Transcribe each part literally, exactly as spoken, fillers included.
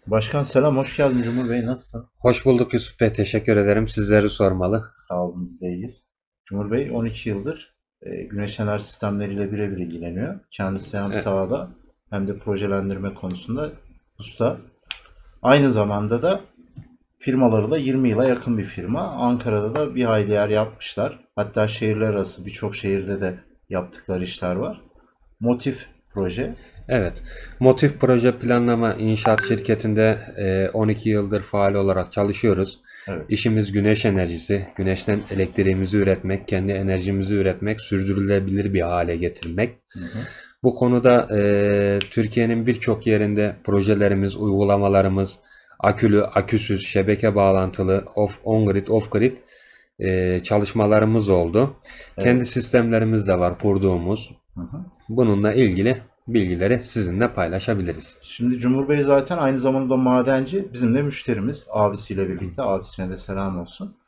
Başkan selam, hoş geldin Cumhur Bey, nasılsın? Hoş bulduk Yusuf Bey. Teşekkür ederim. Sizleri sormalı. Sağ olun, biz de iyiyiz. Cumhur Bey on iki yıldır e, güneş enerji sistemleriyle birebir ilgileniyor. Kendisi hem E, sahada hem de projelendirme konusunda usta. Aynı zamanda da firmaları da yirmi yıla yakın bir firma. Ankara'da da bir hayli yer yapmışlar. Hatta şehirler arası birçok şehirde de yaptıkları işler var. Motif proje. Evet. Motif Proje Planlama İnşaat Şirketi'nde e, on iki yıldır faal olarak çalışıyoruz. Evet. İşimiz güneş enerjisi. Güneşten elektriğimizi üretmek, kendi enerjimizi üretmek, sürdürülebilir bir hale getirmek. Hı hı. Bu konuda e, Türkiye'nin birçok yerinde projelerimiz, uygulamalarımız, akülü, aküsüz, şebeke bağlantılı, off, on-grid, off-grid e, çalışmalarımız oldu. Kendi Evet. sistemlerimiz de var kurduğumuz. Hı hı. Bununla ilgili bilgileri sizinle paylaşabiliriz. Şimdi Cumhur Bey zaten aynı zamanda madenci. Bizim de müşterimiz abisiyle birlikte. Abisine de selam olsun.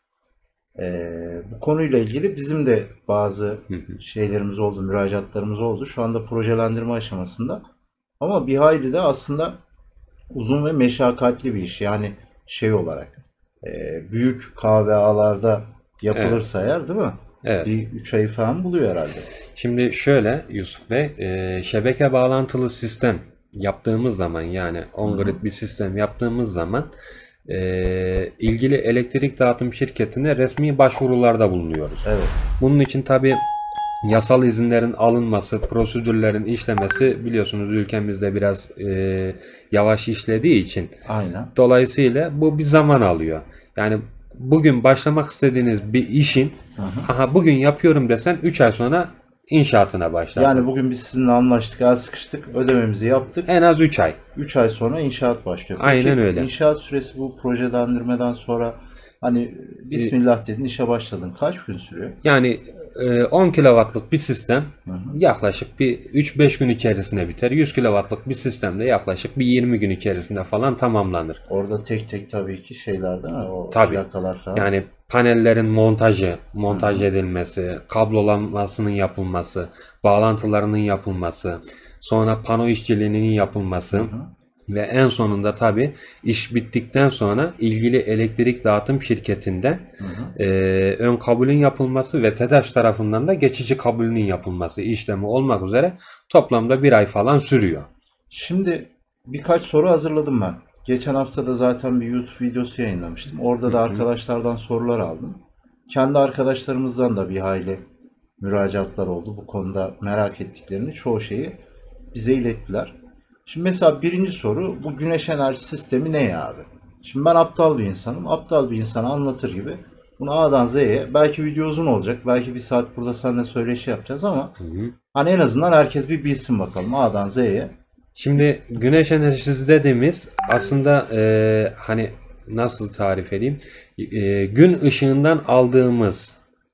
Ee, bu konuyla ilgili bizim de bazı şeylerimiz oldu, müracaatlarımız oldu. Şu anda projelendirme aşamasında. Ama bir hayli de aslında uzun ve meşakkatli bir iş. Yani şey olarak e, büyük K V A'larda Evet, yapılırsa eğer değil mi? evet. Bir üç ay falan buluyor herhalde. Şimdi şöyle Yusuf Bey, e, şebeke bağlantılı sistem yaptığımız zaman yani Hı hı. on-grid bir sistem yaptığımız zaman e, ilgili elektrik dağıtım şirketine resmi başvurularda bulunuyoruz. Evet. Bunun için tabii yasal izinlerin alınması, prosedürlerin işlemesi biliyorsunuz ülkemizde biraz e, yavaş işlediği için Aynen. dolayısıyla bu bir zaman alıyor. Yani bugün başlamak istediğiniz bir işin Hı hı. aha bugün yapıyorum desen üç ay sonra inşaatına Yani başlarsın. bugün biz sizinle anlaştık, el sıkıştık, ödememizi yaptık. En az üç ay. üç ay sonra inşaat başlıyor. Aynen Peki öyle. inşaat süresi bu projelendirmeden sonra hani Ee, Bismillah dedin işe başladın. Kaç gün sürüyor? Yani e, on kilowattlık bir sistem Hı hı. yaklaşık bir üç beş gün içerisinde biter. yüz kilowattlık bir sistem de yaklaşık bir yirmi gün içerisinde falan tamamlanır. Orada tek tek tabii ki şeyler değil mi? O Tabii. plakalar falan. Yani panellerin montajı, Hı montaj hı. edilmesi, kablolanmasının yapılması, bağlantılarının yapılması, sonra pano işçiliğinin Hı yapılması hı. ve en sonunda tabii iş bittikten sonra ilgili elektrik dağıtım şirketinden Hı hı. e, ön kabulün yapılması ve TEDAŞ tarafından da geçici kabulünün yapılması işlemi olmak üzere toplamda bir ay falan sürüyor. Şimdi birkaç soru hazırladım ben. Geçen hafta da zaten bir YouTube videosu yayınlamıştım. Orada da arkadaşlardan sorular aldım. Kendi arkadaşlarımızdan da bir hayli müracaatlar oldu. Bu konuda merak ettiklerini çoğu şeyi bize ilettiler. Şimdi mesela birinci soru bu güneş enerji sistemi ne ya abi? Şimdi ben aptal bir insanım. Aptal bir insana anlatır gibi bunu A'dan Z'ye belki video uzun olacak. Belki bir saat burada seninle söyleşi yapacağız ama Hı hı. hani en azından herkes bir bilsin bakalım A'dan Z'ye. Şimdi güneş enerjisi dediğimiz aslında e, hani nasıl tarif edeyim? E, gün ışığından aldığımız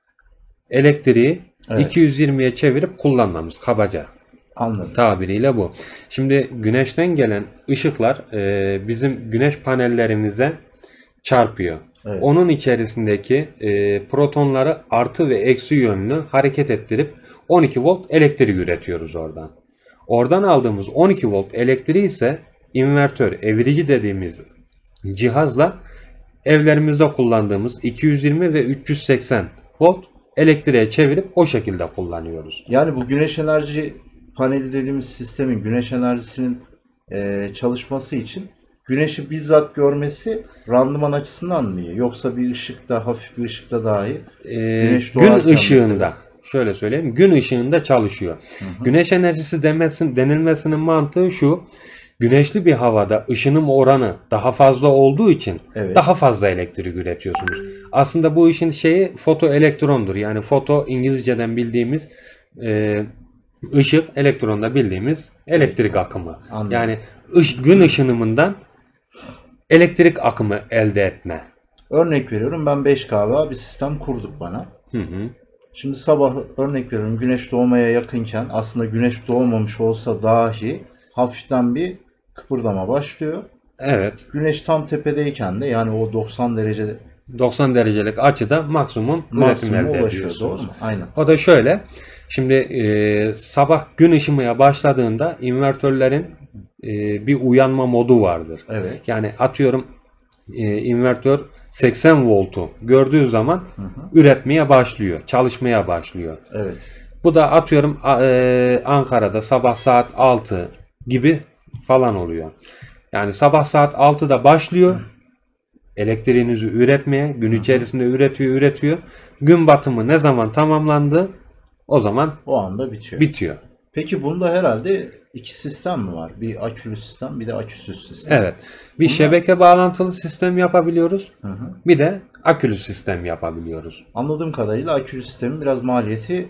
elektriği Evet, iki yüz yirmiye çevirip kullanmamız kabaca anladım. tabiriyle bu. Şimdi güneşten gelen ışıklar e, bizim güneş panellerimize çarpıyor. Evet. Onun içerisindeki e, protonları artı ve eksi yönlü hareket ettirip on iki volt elektrik üretiyoruz oradan. Oradan aldığımız on iki volt elektriği ise invertör, evirici dediğimiz cihazla evlerimizde kullandığımız iki yüz yirmi ve üç yüz seksen volt elektriğe çevirip o şekilde kullanıyoruz. Yani bu güneş enerji paneli dediğimiz sistemin güneş enerjisinin e, çalışması için güneşi bizzat görmesi randıman açısından mı iyi? Yoksa bir ışıkta, hafif bir ışıkta dahi Ee, güneş gün doğarken ışığında mesela. şöyle söyleyeyim gün ışığında çalışıyor. Hı hı. Güneş enerjisi demesin, denilmesinin mantığı şu. Güneşli bir havada ışınım oranı daha fazla olduğu için Evet. daha fazla elektrik üretiyorsunuz. Aslında bu işin şeyi fotoelektrondur. Yani foto İngilizceden bildiğimiz e, ışık, elektronda bildiğimiz elektrik Elektron. akımı. Anladım. Yani ış, gün ışınımından elektrik akımı elde etme. Örnek veriyorum ben beş K V bir sistem kurduk bana. Hı hı. Şimdi sabah örnek veriyorum güneş doğmaya yakınken aslında güneş doğmamış olsa dahi hafiften bir kıpırdama başlıyor. Evet. Güneş tam tepedeyken de yani o doksan derece doksan derecelik açıda maksimum üretim maksimuma elde ulaşıyor. Doğru ediyorsunuz. mu? Aynen. O da şöyle. Şimdi e, sabah gün ışımaya başladığında invertörlerin e, bir uyanma modu vardır. Evet. Yani atıyorum e, invertör seksen voltu gördüğü zaman Hı hı. üretmeye başlıyor, çalışmaya başlıyor. Evet. Bu da atıyorum e, Ankara'da sabah saat altı gibi falan oluyor. Yani sabah saat altıda başlıyor. Elektriğinizi üretmeye, gün içerisinde üretiyor, üretiyor. Gün batımı ne zaman tamamlandı, o zaman O anda bitiyor. bitiyor. Peki bunda herhalde iki sistem mi var? Bir akülü sistem, bir de aküsüz sistem. Evet. Bir Bunlar- şebeke bağlantılı sistem yapabiliyoruz. Hı hı. Bir de akülü sistem yapabiliyoruz. Anladığım kadarıyla akülü sistemin biraz maliyeti,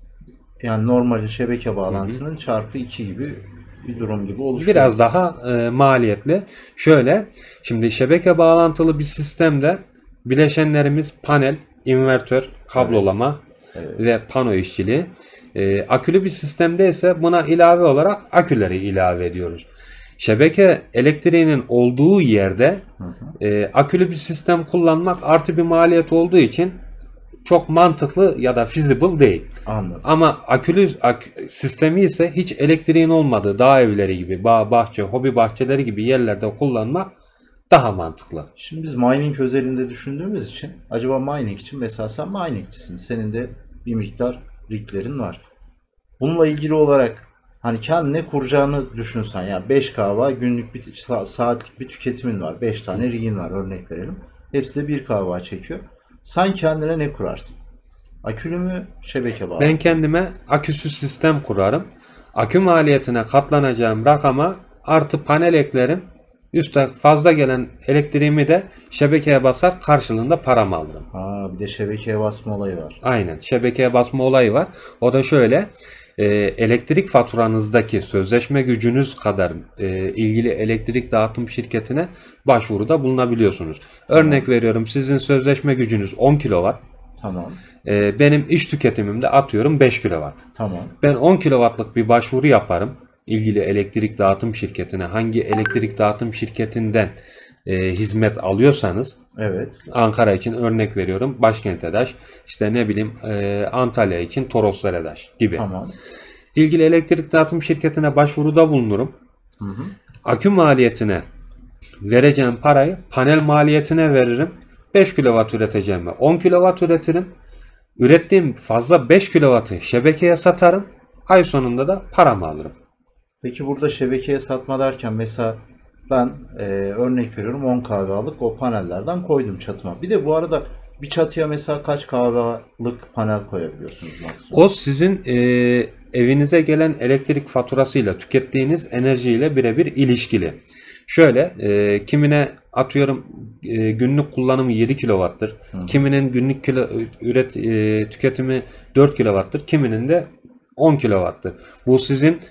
yani normal şebeke bağlantının çarpı iki gibi bir durum gibi oluşuyor. Biraz daha e, maliyetli. Şöyle, şimdi şebeke bağlantılı bir sistemde bileşenlerimiz panel, invertör, kablolama Evet. ve pano işçiliği. E, akülü bir sistemde ise buna ilave olarak aküleri ilave ediyoruz. Şebeke elektriğinin olduğu yerde Hı hı. e, akülü bir sistem kullanmak artı bir maliyet olduğu için çok mantıklı ya da feasible değil. Anladım. Ama akülü ak- sistemi ise hiç elektriğin olmadığı dağ evleri gibi, bağ, bahçe, hobi bahçeleri gibi yerlerde kullanmak daha mantıklı. Şimdi biz mining özelinde düşündüğümüz için, acaba mining için, mesela sen miningçisin. Senin de bir miktar riglerin var. Bununla ilgili olarak hani kendine kuracağını düşünsen, yani beş kahva günlük bir sa- saatlik bir tüketimin var. beş tane rigin var, örnek verelim. Hepsi de bir kahva çekiyor. Sen kendine ne kurarsın? Akülü mü, şebeke bağlı? Ben kendime aküsüz sistem kurarım. Akü maliyetine katlanacağım rakama artı panel eklerim. Üste fazla gelen elektriğimi de şebekeye basar, karşılığında paramı alırım. Ha, bir de şebekeye basma olayı var. Aynen. Şebekeye basma olayı var. O da şöyle. e, elektrik faturanızdaki sözleşme gücünüz kadar e, ilgili elektrik dağıtım şirketine başvuruda bulunabiliyorsunuz. Örnek veriyorum, sizin sözleşme gücünüz on kilowatt. Tamam. E, benim iş tüketimim de atıyorum beş kilowatt. Tamam. Ben on kilowattlık bir başvuru yaparım. İlgili elektrik dağıtım şirketine, hangi elektrik dağıtım şirketinden e, hizmet alıyorsanız, Evet. Ankara için örnek veriyorum Başkent EDAŞ, işte ne bileyim e, Antalya için Toroslar EDAŞ gibi. Tamam. İlgili elektrik dağıtım şirketine başvuruda bulunurum. Hı hı. Akü maliyetine vereceğim parayı panel maliyetine veririm. beş kilowatt üreteceğime on kilowatt üretirim. Ürettiğim fazla beş kilowattı şebekeye satarım. Ay sonunda da paramı alırım. Peki burada şebekeye satma derken, mesela ben e, örnek veriyorum on kahvalık o panellerden koydum çatıma. Bir de bu arada bir çatıya mesela kaç kahvalık panel koyabiliyorsunuz maksimum? O sizin e, evinize gelen elektrik faturasıyla tükettiğiniz enerjiyle birebir ilişkili. Şöyle e, kimine atıyorum e, günlük kullanımı yedi kilowattır. Hı. Kiminin günlük kilo, üret e, tüketimi dört kilowattır. Kiminin de on kilowattır. Bu sizin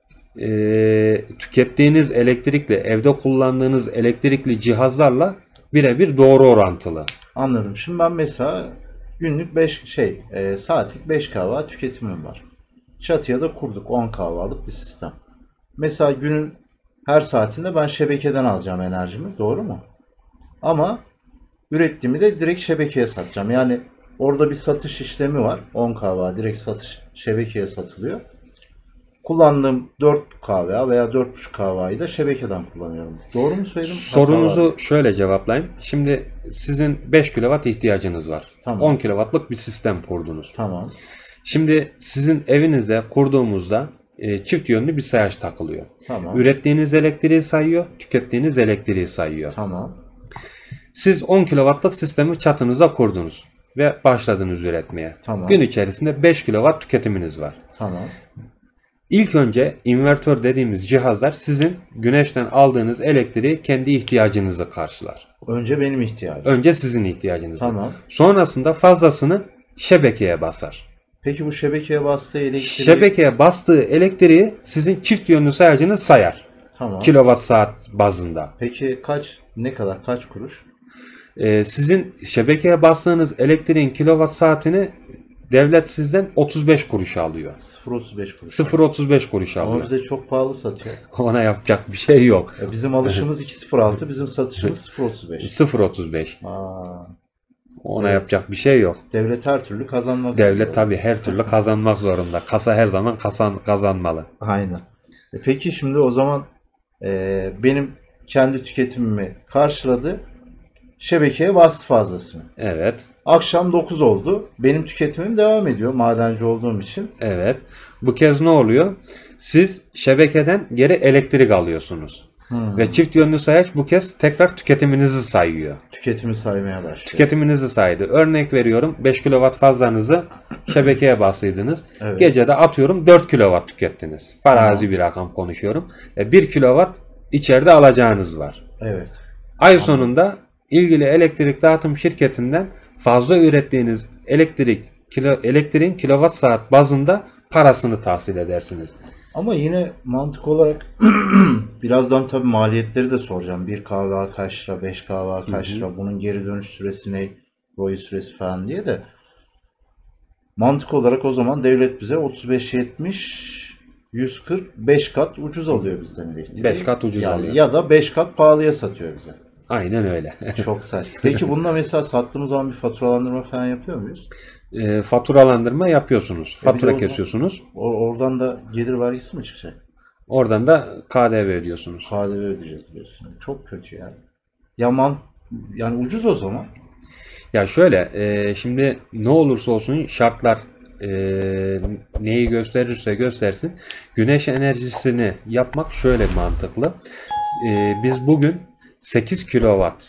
e, tükettiğiniz elektrikle, evde kullandığınız elektrikli cihazlarla birebir doğru orantılı. Anladım. Şimdi ben mesela günlük beş şey e, saatlik beş kahva tüketimim var. Çatıya da kurduk on kahvalık bir sistem. Mesela günün her saatinde ben şebekeden alacağım enerjimi. Doğru mu? Ama ürettiğimi de direkt şebekeye satacağım. Yani orada bir satış işlemi var. on kahva direkt satış şebekeye satılıyor. Kullandığım dört kahve veya dört buçuk kahvayı da şebekeden kullanıyorum. Doğru mu söyledim? Hata var Sorunuzu mı? şöyle cevaplayayım. Şimdi sizin beş kilowatt ihtiyacınız var. Tamam. on kilowattlık bir sistem kurdunuz. Tamam. Şimdi sizin evinize kurduğumuzda e, çift yönlü bir sayaç takılıyor. Tamam. Ürettiğiniz elektriği sayıyor, tükettiğiniz elektriği sayıyor. Tamam. Siz on kilowattlık sistemi çatınıza kurdunuz ve başladınız üretmeye. Tamam. Gün içerisinde beş kilowatt tüketiminiz var. Tamam. İlk önce invertör dediğimiz cihazlar sizin güneşten aldığınız elektriği kendi ihtiyacınızı karşılar. Önce benim ihtiyacım. Önce sizin ihtiyacınızı. Tamam. Sonrasında fazlasını şebekeye basar. Peki bu şebekeye bastığı elektriği... Şebekeye bastığı elektriği sizin çift yönlü sayacınız sayar. Tamam. Kilowatt saat bazında. Peki kaç, ne kadar, kaç kuruş? Ee, sizin şebekeye bastığınız elektriğin kilowatt saatini devlet sizden otuz beş kuruş alıyor. sıfır virgül otuz beş kuruş. sıfır virgül otuz beş kuruş Ama alıyor. bize çok pahalı satıyor. Ona yapacak bir şey yok. E bizim alışımız iki virgül sıfır altı, bizim satışımız sıfır virgül otuz beş. sıfır virgül otuz beş. Aa, Ona Evet. yapacak bir şey yok. devlet her türlü kazanmak Devlet zorunda. tabii her türlü kazanmak zorunda. Kasa her zaman kazan, kazanmalı. Aynen. E peki şimdi o zaman Ee, benim kendi tüketimimi karşıladı. Şebekeye bastı fazlasını. Evet. Akşam dokuz oldu. Benim tüketimim devam ediyor madenci olduğum için. Evet. Bu kez ne oluyor? Siz şebekeden geri elektrik alıyorsunuz. Hmm. Ve çift yönlü sayaç bu kez tekrar tüketiminizi sayıyor. Tüketimi saymaya başlıyor. Tüketiminizi saydı. Örnek veriyorum, beş kilowatt fazlanızı şebekeye bastıydınız. Evet. Gecede atıyorum dört kilowatt tükettiniz. Farazi Tamam. bir rakam konuşuyorum. E, bir kilowatt içeride alacağınız var. Evet. Ay sonunda ilgili elektrik dağıtım şirketinden fazla ürettiğiniz elektrik kilo, elektriğin kilowatt saat bazında parasını tahsil edersiniz. Ama yine mantık olarak birazdan tabii maliyetleri de soracağım. Bir kahve kaç lira, beş kahve kaç lira, bunun geri dönüş süresi ne, ROI süresi falan diye de mantık olarak o zaman devlet bize otuz beş yetmiş yüz kırk beş kat ucuz alıyor bizden elektriği. beş kat ucuz yani, alıyor. Ya da beş kat pahalıya satıyor bize. Aynen öyle. Çok saçma. Peki bununla mesela sattığımız zaman bir faturalandırma falan yapıyor muyuz? E, faturalandırma yapıyorsunuz. E bir de Fatura o zaman- kesiyorsunuz. O- oradan da gelir vergisi mi çıkacak? Oradan da K D V ödüyorsunuz. K D V ödeyeceğiz biliyorsun. Çok kötü yani. Ya man yani ucuz o zaman. Ya şöyle, e, şimdi ne olursa olsun şartlar e, neyi gösterirse göstersin, güneş enerjisini yapmak şöyle mantıklı. E, biz bugün sekiz kilowatt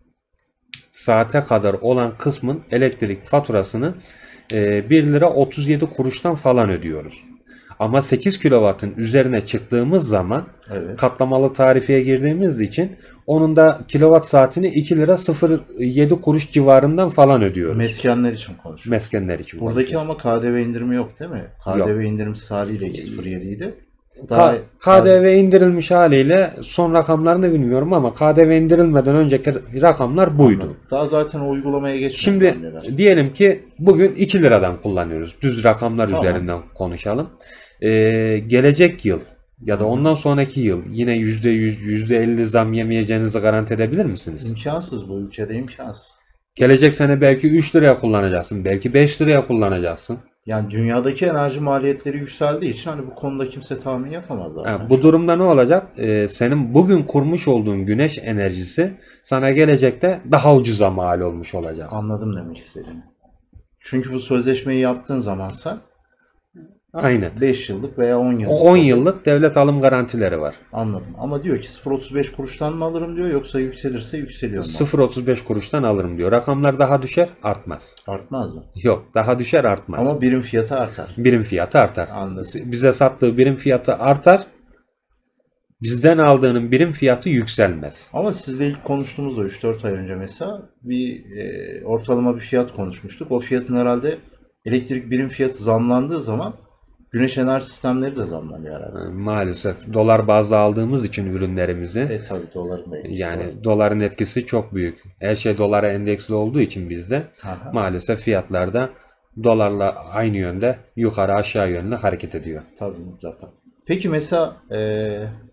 saate kadar olan kısmın elektrik faturasını e, bir lira otuz yedi kuruştan falan ödüyoruz. Ama sekiz kilowattın üzerine çıktığımız zaman Evet. katlamalı tarifeye girdiğimiz için onun da kilowatt saatini iki lira sıfır yedi kuruş civarından falan ödüyoruz. Meskenler için konuşuyoruz. Meskenler için. Buradaki ama K D V indirimi yok değil mi? K D V indirimsiz haliyle iki sıfır yedi idi. K- KDV indirilmiş haliyle son rakamlarını bilmiyorum ama K D V indirilmeden önceki rakamlar buydu. Daha zaten o uygulamaya geçmedi Şimdi zannedersin. diyelim ki bugün iki liradan kullanıyoruz. Düz rakamlar Tamam. üzerinden konuşalım. Ee, gelecek yıl ya da ondan sonraki yıl yine yüzde yüz, yüzde elli zam yemeyeceğinizi garanti edebilir misiniz? İmkansız, bu ülkede imkansız. Gelecek sene belki üç liraya kullanacaksın. Belki beş liraya kullanacaksın. Yani dünyadaki enerji maliyetleri yükseldiği için hani bu konuda kimse tahmin yapamaz zaten. Ha, bu durumda ne olacak? Ee, senin bugün kurmuş olduğun güneş enerjisi sana gelecekte daha ucuza mal olmuş olacak. Anladım demek istediğini. Çünkü bu sözleşmeyi yaptığın zaman sen Aynen. beş yıllık veya on yıllık. O on yıllık devlet alım garantileri var. Anladım. Ama diyor ki sıfır virgül otuz beş kuruştan mı alırım diyor, yoksa yükselirse yükseliyor mu? sıfır virgül otuz beş kuruştan alırım diyor. Rakamlar daha düşer, artmaz. Artmaz mı? Yok, daha düşer, artmaz. Ama birim fiyatı artar. Birim fiyatı artar. Anladım. Bize sattığı birim fiyatı artar. Bizden aldığının birim fiyatı yükselmez. Ama sizle ilk konuştuğumuzda üç dört ay önce mesela bir e, ortalama bir fiyat konuşmuştuk. O fiyatın herhalde elektrik birim fiyatı zamlandığı zaman güneş enerji sistemleri de zamlanıyor herhalde. Yani maalesef dolar bazlı aldığımız için ürünlerimizi, E tabi doların da etkisi var. yani doların etkisi çok büyük. Her şey dolara endeksli olduğu için bizde Aha. maalesef fiyatlarda dolarla aynı yönde yukarı aşağı yönlü hareket ediyor. Tabii mutlaka. Peki mesela e,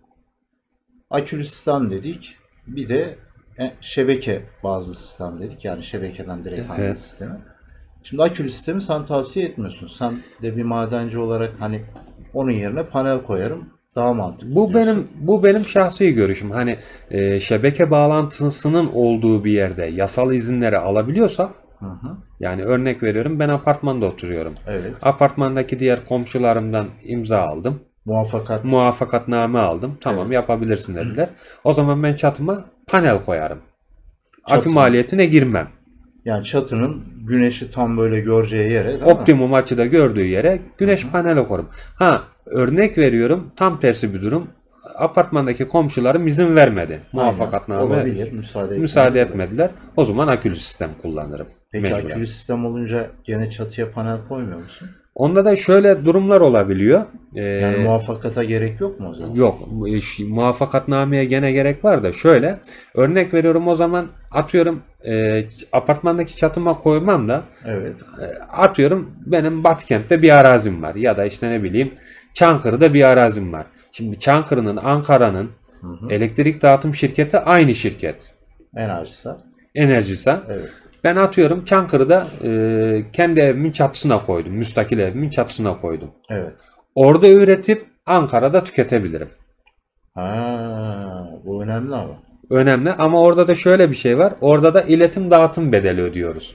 akülü sistem dedik. Bir de e, şebeke bazlı sistem dedik. Yani şebekeden direkt hangi Evet. sistemi. Şimdi akülü sistemi sen tavsiye etmiyorsun. Sen de bir madenci olarak hani onun yerine panel koyarım, daha mantıklı Bu diyorsun. benim bu benim şahsi görüşüm. Hani e, şebeke bağlantısının olduğu bir yerde yasal izinleri alabiliyorsak, Hı hı. yani örnek veriyorum, ben apartmanda oturuyorum. Evet. Apartmandaki diğer komşularımdan imza aldım. Muvaffakat. Muvaffakatname aldım. Tamam, Evet. yapabilirsin dediler. O zaman ben çatıma panel koyarım. Akü Çatı. maliyetine girmem. Yani çatının güneşi tam böyle göreceği yere, değil mi? Optimum açıda gördüğü yere güneş paneli koyarım. Ha, örnek veriyorum, tam tersi bir durum. Apartmandaki komşularım izin vermedi. Aynen. Muvaffakatname Olabilir. Müsaade, müsaade etmeyebilir. etmediler. O zaman akülü sistem kullanırım. Peki Mecburen. akülü sistem olunca gene çatıya panel koymuyor musun? Onda da şöyle durumlar olabiliyor. Ee, Yani muvaffakata gerek yok mu o zaman? Yok. bu iş- Muvaffakatnameye gene gerek var da şöyle. Örnek veriyorum, o zaman atıyorum e, apartmandaki çatıma koymam da Evet. e, atıyorum benim Batıkent'te bir arazim var. Ya da işte ne bileyim Çankırı'da bir arazim var. Şimdi Çankırı'nın, Ankara'nın Hı hı. elektrik dağıtım şirketi aynı şirket. Enerjisa. Enerjisa. Evet. Ben atıyorum Çankırı'da e, kendi evimin çatısına koydum. Müstakil evimin çatısına koydum. Evet. Orada üretip Ankara'da tüketebilirim. Ha, bu önemli ama. Önemli ama orada da şöyle bir şey var. Orada da iletim dağıtım bedeli ödüyoruz.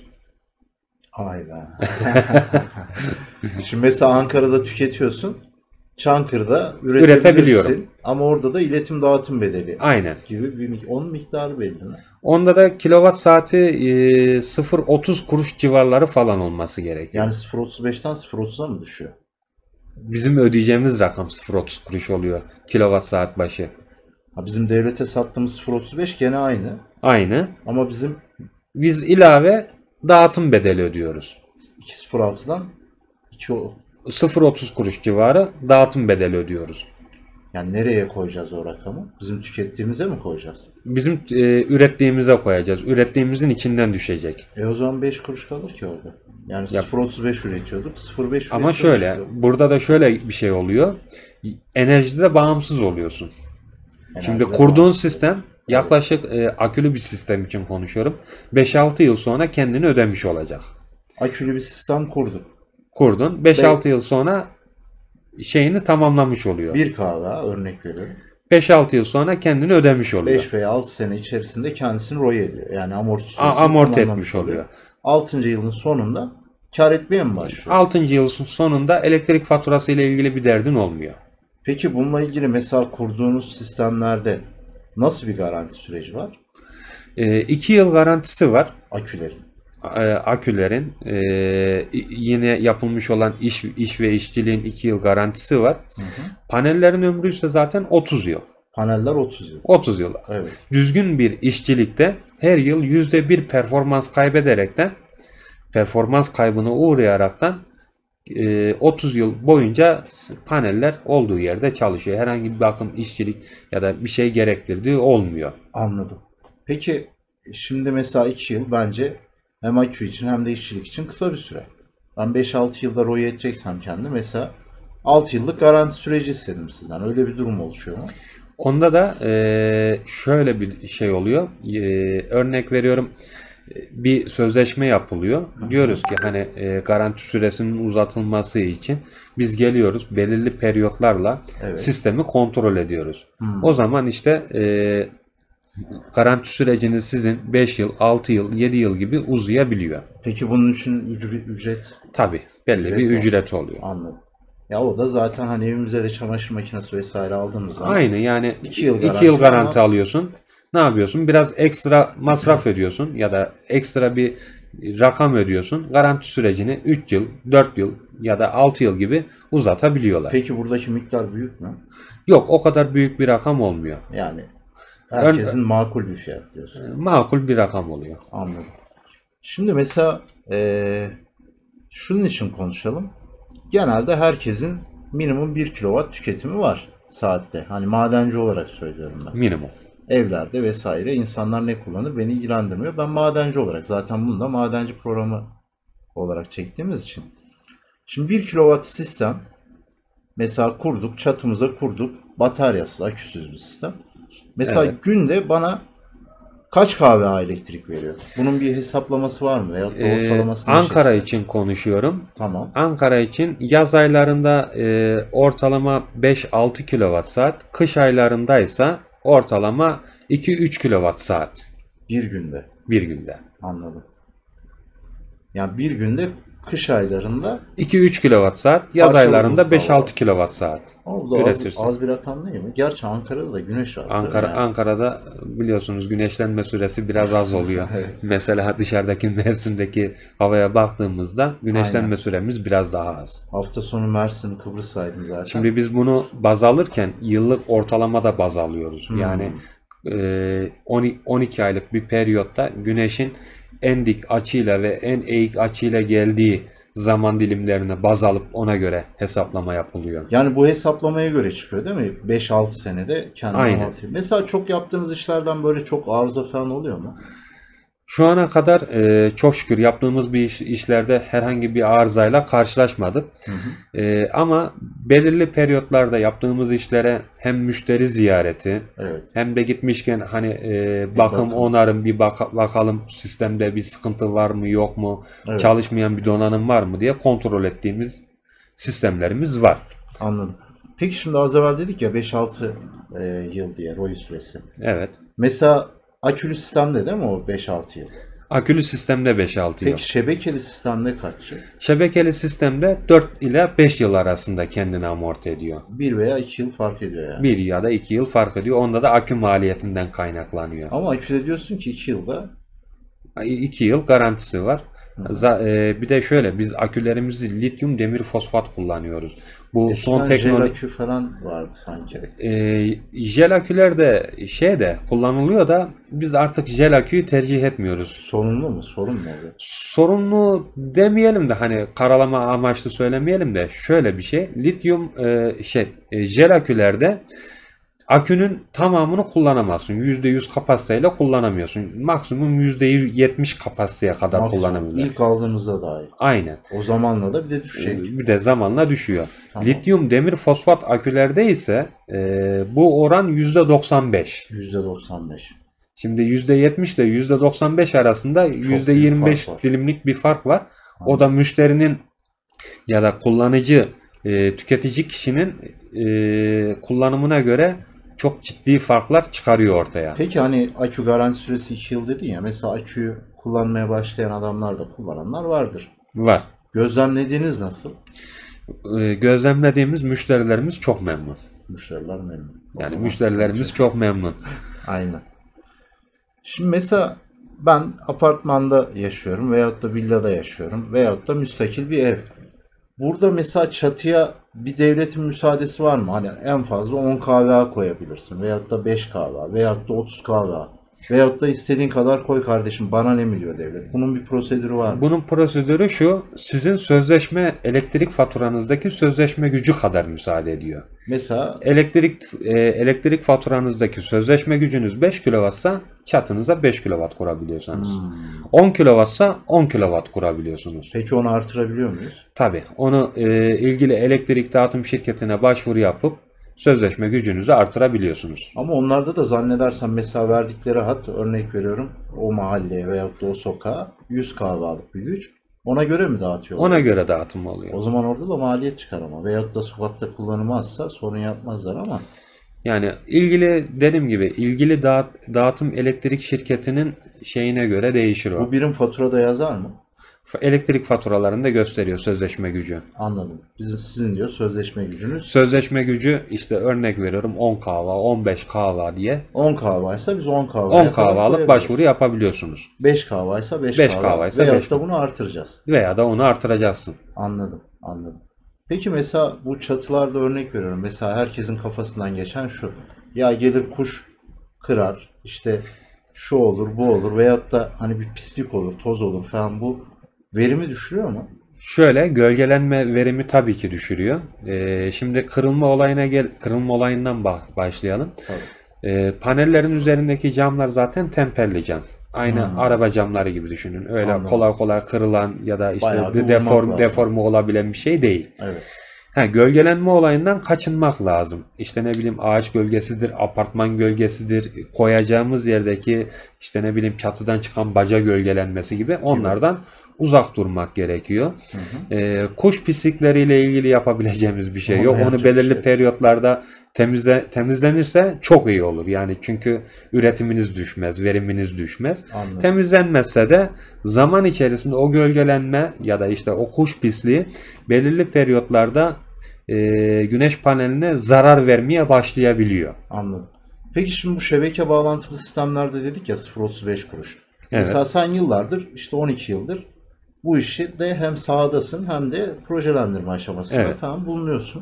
Hayda. Şimdi mesela Ankara'da tüketiyorsun. Çankırı'da Üretebiliyorum. üretebilirsin. Ama orada da iletim dağıtım bedeli Aynen. gibi bir onun miktarı belli mi? Onda da kilowatt saati e, sıfır virgül otuz kuruş civarları falan olması gerekiyor. Yani sıfır virgül otuz beşten sıfır virgül otuza mı düşüyor? Bizim ödeyeceğimiz rakam sıfır virgül otuz kuruş oluyor kilowatt saat başı. Ha, bizim devlete sattığımız sıfır virgül otuz beş gene aynı. Aynı. Ama bizim Biz ilave dağıtım bedeli ödüyoruz. iki virgül sıfır altıdan iki o- sıfır virgül otuz kuruş civarı dağıtım bedeli ödüyoruz. yani nereye koyacağız o rakamı? Bizim tükettiğimize mi koyacağız? Bizim e, ürettiğimize koyacağız. Ürettiğimizin içinden düşecek. E o zaman beş kuruş kalır ki orada. Yani Yap. sıfır virgül otuz beş üretiyorduk. sıfır virgül beş Ama üretiyoruz şöyle, diyor. burada da şöyle bir şey oluyor. Enerjide bağımsız oluyorsun. Şimdi Enerjide kurduğun bağımsız. sistem yaklaşık e, akülü bir sistem için konuşuyorum. beş altı yıl sonra kendini ödemiş olacak. Akülü bir sistem kurduk. Kurdun. beş altı yıl sonra şeyini tamamlamış oluyor. Bir kahve örnek veriyorum. beş altı yıl sonra kendini ödemiş oluyor. beş veya altı sene içerisinde kendisini roy ediyor. Yani amorti A- süresini amorti tamamlamış etmiş oluyor. altıncı yılın sonunda kar etmeye mi başlıyor? altıncı yıl sonunda elektrik faturası ile ilgili bir derdin olmuyor. Peki bununla ilgili mesela kurduğunuz sistemlerde nasıl bir garanti süreci var? iki yıl garantisi var. Akülerin. E, akülerin e, yine yapılmış olan iş iş ve işçiliğin iki yıl garantisi var. Hı hı. Panellerin ömrü ise zaten otuz yıl. Paneller otuz yıl. otuz yıl. Evet. Düzgün bir işçilikte her yıl yüzde bir performans kaybederekten performans kaybına uğrayaraktan e, otuz yıl boyunca paneller olduğu yerde çalışıyor. Herhangi bir bakım, işçilik ya da bir şey gerektirdiği olmuyor. Anladım. Peki şimdi mesela iki yıl bence hem akü için hem de işçilik için kısa bir süre. Ben beş altı yılda roy edeceksem kendi mesela altı yıllık garanti süreci istedim sizden. Öyle bir durum oluşuyor mu? Onda da e, şöyle bir şey oluyor. E, örnek veriyorum, bir sözleşme yapılıyor. Diyoruz ki hani e, garanti süresinin uzatılması için biz geliyoruz belirli periyotlarla Evet. sistemi kontrol ediyoruz. Hmm. O zaman işte e, garanti süreciniz sizin beş yıl, altı yıl, yedi yıl gibi uzayabiliyor. Peki bunun için ücret, ücret Tabii belli Ücret bir var. ücret oluyor. anladım. Ya o da zaten hani evimize de çamaşır makinesi vesaire aldığımız zaman Aynı yani iki yıl iki garanti yıl garanti ama- alıyorsun. Ne yapıyorsun? Biraz ekstra masraf ödüyorsun ya da ekstra bir rakam ödüyorsun. Garanti sürecini üç yıl, dört yıl ya da altı yıl gibi uzatabiliyorlar. Peki buradaki miktar büyük mü? Yok, o kadar büyük bir rakam olmuyor. Yani herkesin makul bir fiyat diyorsun. Makul bir rakam oluyor. Anladım. Şimdi mesela eee, şunun için konuşalım. Genelde herkesin minimum bir kilowatt tüketimi var saatte. Hani madenci olarak söylüyorum ben. Minimum. Evlerde vesaire insanlar ne kullanır beni ilgilendirmiyor. Ben madenci olarak zaten bunu da madenci programı olarak çektiğimiz için. Şimdi bir kilowatt sistem mesela kurduk, çatımıza kurduk. Bataryasız, aküsüz bir sistem. Mesela Evet. günde bana kaç kahve elektrik veriyor? Bunun bir hesaplaması var mı? Veya Ee, ortalaması ne Ankara şekilde? için konuşuyorum. Tamam. Ankara için yaz aylarında e, ortalama beş altı kilowatt saat, kış aylarındaysa ortalama iki üç kilowatt saat Bir günde. bir günde. Anladım. Yani bir günde kış aylarında iki üç kilowatt saat, yaz Parçalı aylarında gruplar beş altı var. kilowatt saat o da az, üretirsin. az bir rakam değil mi? Gerçi Ankara'da da güneş var. Ankara yani. Ankara'da biliyorsunuz güneşlenme süresi biraz az oluyor. Evet. Mesela dışarıdaki mevsimdeki havaya baktığımızda güneşlenme Aynen. süremiz biraz daha az. Hafta sonu Mersin, Kıbrıs'taydım zaten. Şimdi biz bunu baz alırken yıllık ortalamada baz alıyoruz. Hmm. Yani e, on iki aylık bir periyotta güneşin en dik açıyla ve en eğik açıyla geldiği zaman dilimlerine baz alıp ona göre hesaplama yapılıyor. Yani bu hesaplamaya göre çıkıyor değil mi? beş altı senede kendini Aynen. amorti. Mesela çok yaptığınız işlerden böyle çok arıza falan oluyor mu? Şu ana kadar e, çok şükür yaptığımız bir iş, işlerde herhangi bir arızayla karşılaşmadık. Hı hı. E, ama belirli periyotlarda yaptığımız işlere hem müşteri ziyareti Evet. hem de gitmişken hani e, bakım, bakım. onarım bir baka- bakalım sistemde bir sıkıntı var mı yok mu, Evet. çalışmayan bir donanım var mı diye kontrol ettiğimiz sistemlerimiz var. Anladım. Peki şimdi az evvel dedik ya beş altı e, yıl diye, R O I süresi. Evet. Mesela akülü sistemde değil mi o beş altı yıl? Akülü sistemde beş altı yıl. Peki şebekeli sistemde kaç yıl? Şebekeli sistemde dört ile beş yıl arasında kendini amorti ediyor. bir veya iki yıl fark ediyor yani. bir ya da iki yıl fark ediyor. Onda da akü maliyetinden kaynaklanıyor. Ama aküde diyorsun ki iki yılda. iki yıl garantisi var. Hı. Za- e, bir de şöyle, biz akülerimizi lityum demir fosfat kullanıyoruz. Bu Eskiden son jel teknoloji akü falan vardı sanki. e, jel aküler de şey de kullanılıyor da biz artık jel aküyü tercih etmiyoruz. Sorunlu mu? Sorun mu oluyor? Sorunlu demeyelim de, hani karalama amaçlı söylemeyelim de, şöyle bir şey. Lityum e, şey e, jel akülerde akünün tamamını kullanamazsın. yüzde yüz kapasiteyle kullanamıyorsun. Maksimum yüzde yetmiş kapasiteye kadar Maksimum. kullanabilirsin. İlk aldığımızda dahi. Aynen. O zamanla da bir de düşecek. Bir de zamanla düşüyor. Tamam. Lityum demir fosfat akülerde ise e, bu oran yüzde doksan beş. yüzde doksan beş. Şimdi yüzde yetmiş ile yüzde doksan beş arasında yüzde yirmi beş fark var. dilimlik bir fark var. Anladım. O da müşterinin ya da kullanıcı, e, tüketici kişinin e, kullanımına göre çok ciddi farklar çıkarıyor ortaya. Peki hani akü garanti süresi iki yıl dedin ya. Mesela aküyü kullanmaya başlayan adamlar da kullananlar vardır. Var. Gözlemlediğiniz nasıl? E, gözlemlediğimiz müşterilerimiz çok memnun. Müşteriler memnun. O Yani zaman müşterilerimiz sıkıntı yok. çok memnun. Aynen. Şimdi mesela ben apartmanda yaşıyorum veyahut da villada yaşıyorum veyahut da müstakil bir ev. Burada mesela çatıya bir devletin müsaadesi var mı? Hani en fazla on K V A koyabilirsin veyahut da beş K V A veyahut da otuz K V A veyahut da istediğin kadar koy kardeşim, bana ne mi diyor devlet? Bunun bir prosedürü var mı? Bunun prosedürü şu: sizin sözleşme elektrik faturanızdaki sözleşme gücü kadar müsaade ediyor. Mesela Elektrik e, elektrik faturanızdaki sözleşme gücünüz beş kilowattsa çatınıza beş kilowatt kurabiliyorsunuz. hmm, on kilowattsa on kilowatt kurabiliyorsunuz. peki onu artırabiliyor muyuz? Tabii onu e, ilgili elektrik dağıtım şirketine başvuru yapıp sözleşme gücünüzü artırabiliyorsunuz. Ama onlarda da zannedersem mesela verdikleri hat, örnek veriyorum, o mahalleye veyahut da o sokağa yüz K V A'lık bir güç. Ona göre mi dağıtıyorlar? Ona göre dağıtım O oluyor. zaman orada da maliyet çıkar ama. Veyahut da sokakta kullanılmazsa sorun yapmazlar ama. Yani ilgili, dediğim gibi, ilgili dağıt, dağıtım elektrik şirketinin şeyine göre değişir o. Bu birim faturada yazar mı? Elektrik faturalarında gösteriyor sözleşme gücü. Anladım. Bizim, sizin diyor sözleşme gücünüz. Sözleşme gücü işte, örnek veriyorum, on K V A, on beş K V A diye on K V A ise biz on K V A'ya on K V A'lık başvuru yapabiliyorsunuz. beş K V A ise beş beş K V K V A A. ise Veyahut beş da bunu artıracağız. Veya da onu artıracaksın. Anladım. Anladım. Peki mesela bu çatılarda örnek veriyorum. Mesela herkesin kafasından geçen şu. Ya gelir kuş kırar. İşte şu olur, bu olur. Veyahut da hani bir pislik olur, toz olur falan, bu verimi düşürüyor mu? Şöyle, gölgelenme verimi tabii ki düşürüyor. Ee, şimdi kırılma olayına gel, kırılma olayından bah- başlayalım. Tabii. Ee, panellerin üzerindeki camlar zaten temperli cam. Aynı Hmm. araba camları gibi düşünün. Öyle Anladım. kolay kolay kırılan ya da işte Bayağı bir vurmak deform lazım. deforme olabilen bir şey değil. Evet. Ha, gölgelenme olayından kaçınmak lazım. İşte ne bileyim, ağaç gölgesidir, apartman gölgesidir, koyacağımız yerdeki işte ne bileyim çatıdan çıkan baca gölgelenmesi gibi, onlardan uzak durmak gerekiyor. Hı hı. Ee, kuş pislikleriyle ilgili yapabileceğimiz bir şey Ona yok. Onu yapacak belirli bir şey yok. periyotlarda temizle, temizlenirse çok iyi olur. Yani çünkü üretiminiz düşmez, veriminiz düşmez. Anladım. Temizlenmezse de zaman içerisinde o gölgelenme ya da işte o kuş pisliği belirli periyotlarda e, güneş paneline zarar vermeye başlayabiliyor. Anladım. Peki şimdi bu şebeke bağlantılı sistemlerde dedik ya sıfır virgül otuz beş kuruş. Evet. Mesela sen yıllardır, işte on iki yıldır bu işi de hem sahadasın hem de projelendirme aşamasında Evet. falan bulunuyorsun.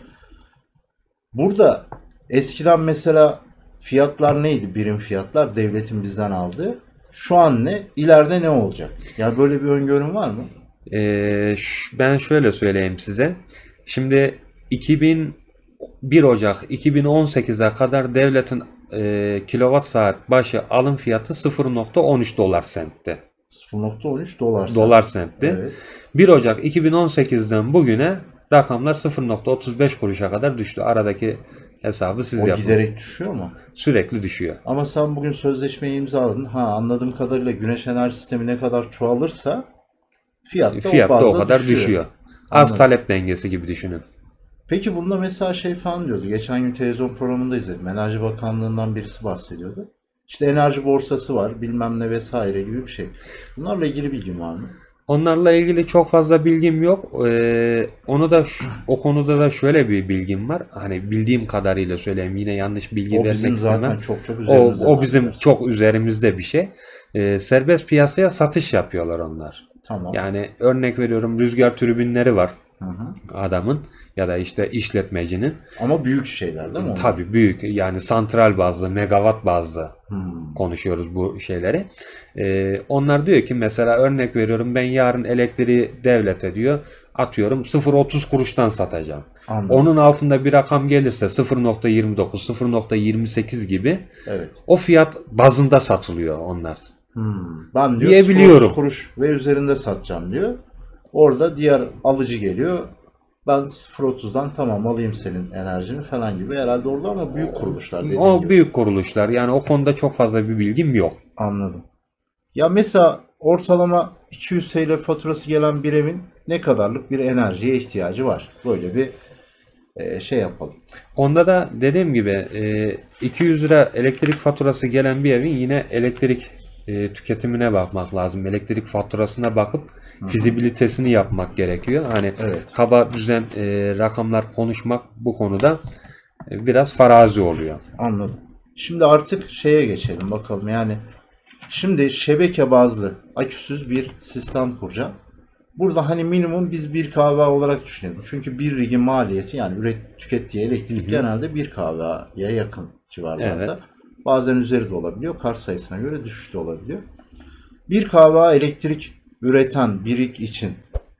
Burada eskiden mesela fiyatlar neydi? Birim fiyatlar devletin bizden aldığı. Şu an ne? İleride ne olacak? Yani böyle bir öngörün var mı? Ee, ş- ben şöyle söyleyeyim size. Şimdi iki bin bir Ocak iki bin on sekize kadar devletin e, kilowatt saat başı alım fiyatı sıfır nokta on üç dolar sentti. sıfır nokta on üç dolar. Dolar sentti. Evet. bir Ocak iki bin on sekizden bugüne rakamlar sıfır nokta otuz beş kuruşa kadar düştü. Aradaki hesabı siz O yapın. giderek düşüyor mu? Sürekli düşüyor. Ama sen bugün sözleşmeyi imzaladın. Ha, anladığım kadarıyla güneş enerji sistemi ne kadar çoğalırsa fiyat da Fiyat o da o bazda kadar düşüyor. düşüyor. Anladım. Arz talep dengesi gibi düşünün. Peki bunda mesela şey falan diyordu. Geçen gün televizyon programında izledim. Enerji Bakanlığı'ndan birisi bahsediyordu. İşte enerji borsası var, bilmem ne vesaire gibi bir şey. Bunlarla ilgili bilgin var mı? Onlarla ilgili çok fazla bilgim yok. Ee, onu da şu- o konuda da şöyle bir bilgim var. Hani bildiğim kadarıyla söyleyeyim. Yine yanlış bilgi O vermek bizim istemem. zaten çok çok O, üzerimizde. o bizim zannedersin. çok üzerimizde bir şey. Ee, serbest piyasaya satış yapıyorlar onlar. Tamam. Yani örnek veriyorum, rüzgar türbinleri var Hı hı. adamın ya da işte işletmecinin. Ama büyük şeyler değil mi onlar? Tabii büyük, yani santral bazlı, megawatt bazlı Hmm. konuşuyoruz bu şeyleri. Ee, onlar diyor ki mesela, örnek veriyorum, ben yarın elektriği devlete diyor atıyorum sıfır virgül otuz kuruştan satacağım. Anladım. Onun altında bir rakam gelirse sıfır virgül yirmi dokuz, sıfır virgül yirmi sekiz gibi Evet. o fiyat bazında satılıyor onlar. Hmm. Ben diyor Diyebiliyorum. sıfır virgül otuz kuruş ve üzerinde satacağım diyor. Orada diğer alıcı geliyor. Ben sıfır virgül otuzdan tamam alayım senin enerjini falan gibi. Herhalde orada ama büyük kuruluşlar dediğin O gibi. büyük kuruluşlar, yani o konuda çok fazla bir bilgim yok. Anladım. Ya mesela ortalama iki yüz T L faturası gelen bir evin ne kadarlık bir enerjiye ihtiyacı var? Böyle bir e, şey yapalım. Onda da dediğim gibi e, iki yüz lira elektrik faturası gelen bir evin yine elektrik e, tüketimine bakmak lazım. Elektrik faturasına bakıp fizibilitesini yapmak gerekiyor. Hani Evet. kaba düzen e, rakamlar konuşmak bu konuda e, biraz farazi oluyor. Anladım. Şimdi artık şeye geçelim bakalım. Yani şimdi şebeke bazlı aküsüz bir sistem kuracağım. Burada hani minimum biz bir kahve olarak düşünelim. Çünkü bir rigin maliyeti, yani üret tükettiği elektrik genelde bir kahveye yakın civarlarda. Evet. Bazen üzeri de olabiliyor. Kart sayısına göre düşüş de olabiliyor. Bir kahve elektrik üreten bir rig için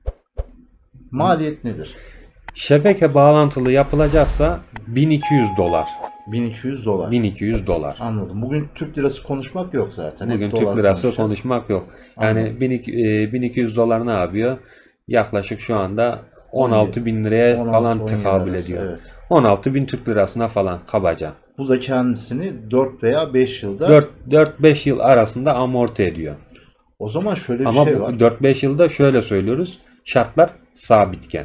maliyet nedir? Şebeke bağlantılı yapılacaksa bin iki yüz dolar. bin iki yüz dolar. bin iki yüz dolar. Anladım. Bugün Türk lirası konuşmak yok zaten. Hep Bugün dolar Türk lirası konuşacağız. konuşmak yok. Yani Anladım. bin iki yüz dolar ne yapıyor? Yaklaşık şu anda on altı bin liraya on altı falan on yedi tekabül arası, ediyor. evet. on altı bin Türk lirasına falan kabaca. Bu da kendisini dört veya beş yılda... dört beş yıl arasında amorti ediyor. O zaman şöyle bir Ama şey bu var. dört beş yılda şöyle söylüyoruz. Şartlar sabitken.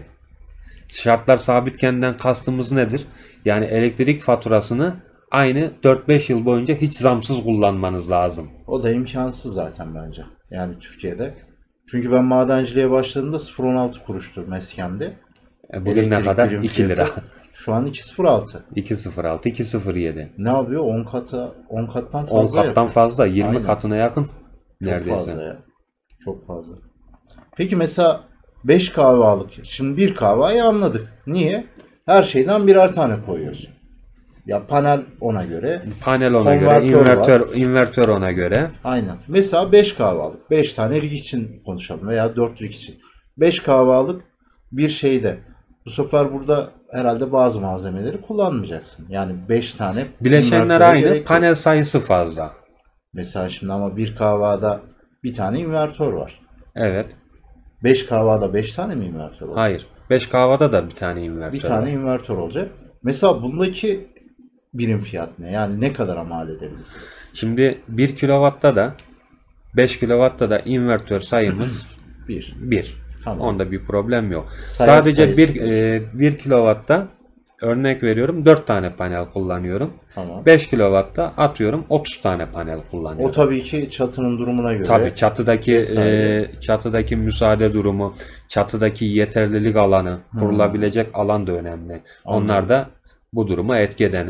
Şartlar sabitkenden kastımız nedir? Yani elektrik faturasını aynı dört beş yıl boyunca hiç zamsız kullanmanız lazım. O da imkansız zaten bence. Yani Türkiye'de. Çünkü ben madenciliğe başladığımda sıfır virgül on altı kuruştu meskende. E, Bugün ne Elektrik kadar? birim iki lira. fiyatı. Şu an iki virgül sıfır altı. iki sıfır altı, iki sıfır yedi. Ne yapıyor? on kata, on kattan fazla on kattan yapıyor. fazla, yirmi Aynen. katına yakın Çok neredeyse. fazla ya. Çok fazla. Peki mesela beş kahvalık. Şimdi bir kahvayı anladık. Niye? Her şeyden birer tane koyuyorsun. Ya panel ona göre. Panel ona göre, Konvertör invertör invertör ona göre. Aynen. Mesela beş kahvalık. beş tane rig için konuşalım veya dört rig için. beş kahvalık bir şeyde. Bu sefer burada herhalde bazı malzemeleri kullanmayacaksın. Yani beş tane Bileşenler invertöre aynı, gerek yok. panel sayısı fazla. Mesela şimdi ama bir kahvada bir tane invertör var. Evet. beş kahvada beş tane mi invertör var? Hayır. beş kahvada da bir tane invertör Bir tane var. invertör olacak. Mesela bundaki birim fiyat ne? Yani ne kadara mal edebiliriz? Şimdi bir kilowatta da beş kilowatta da invertör sayımız bir. bir. Tamam. Onda bir problem yok. Sayaç Sadece sayısı bir, diyorsun. e, bir kilowatta örnek veriyorum dört tane panel kullanıyorum. Tamam. beş kilowatta atıyorum otuz tane panel kullanıyorum. O tabii ki çatının durumuna göre. Tabii çatıdaki vesaire. e, çatıdaki müsaade durumu, çatıdaki yeterlilik alanı, kurulabilecek alan da önemli. Onlar da bu duruma etki eden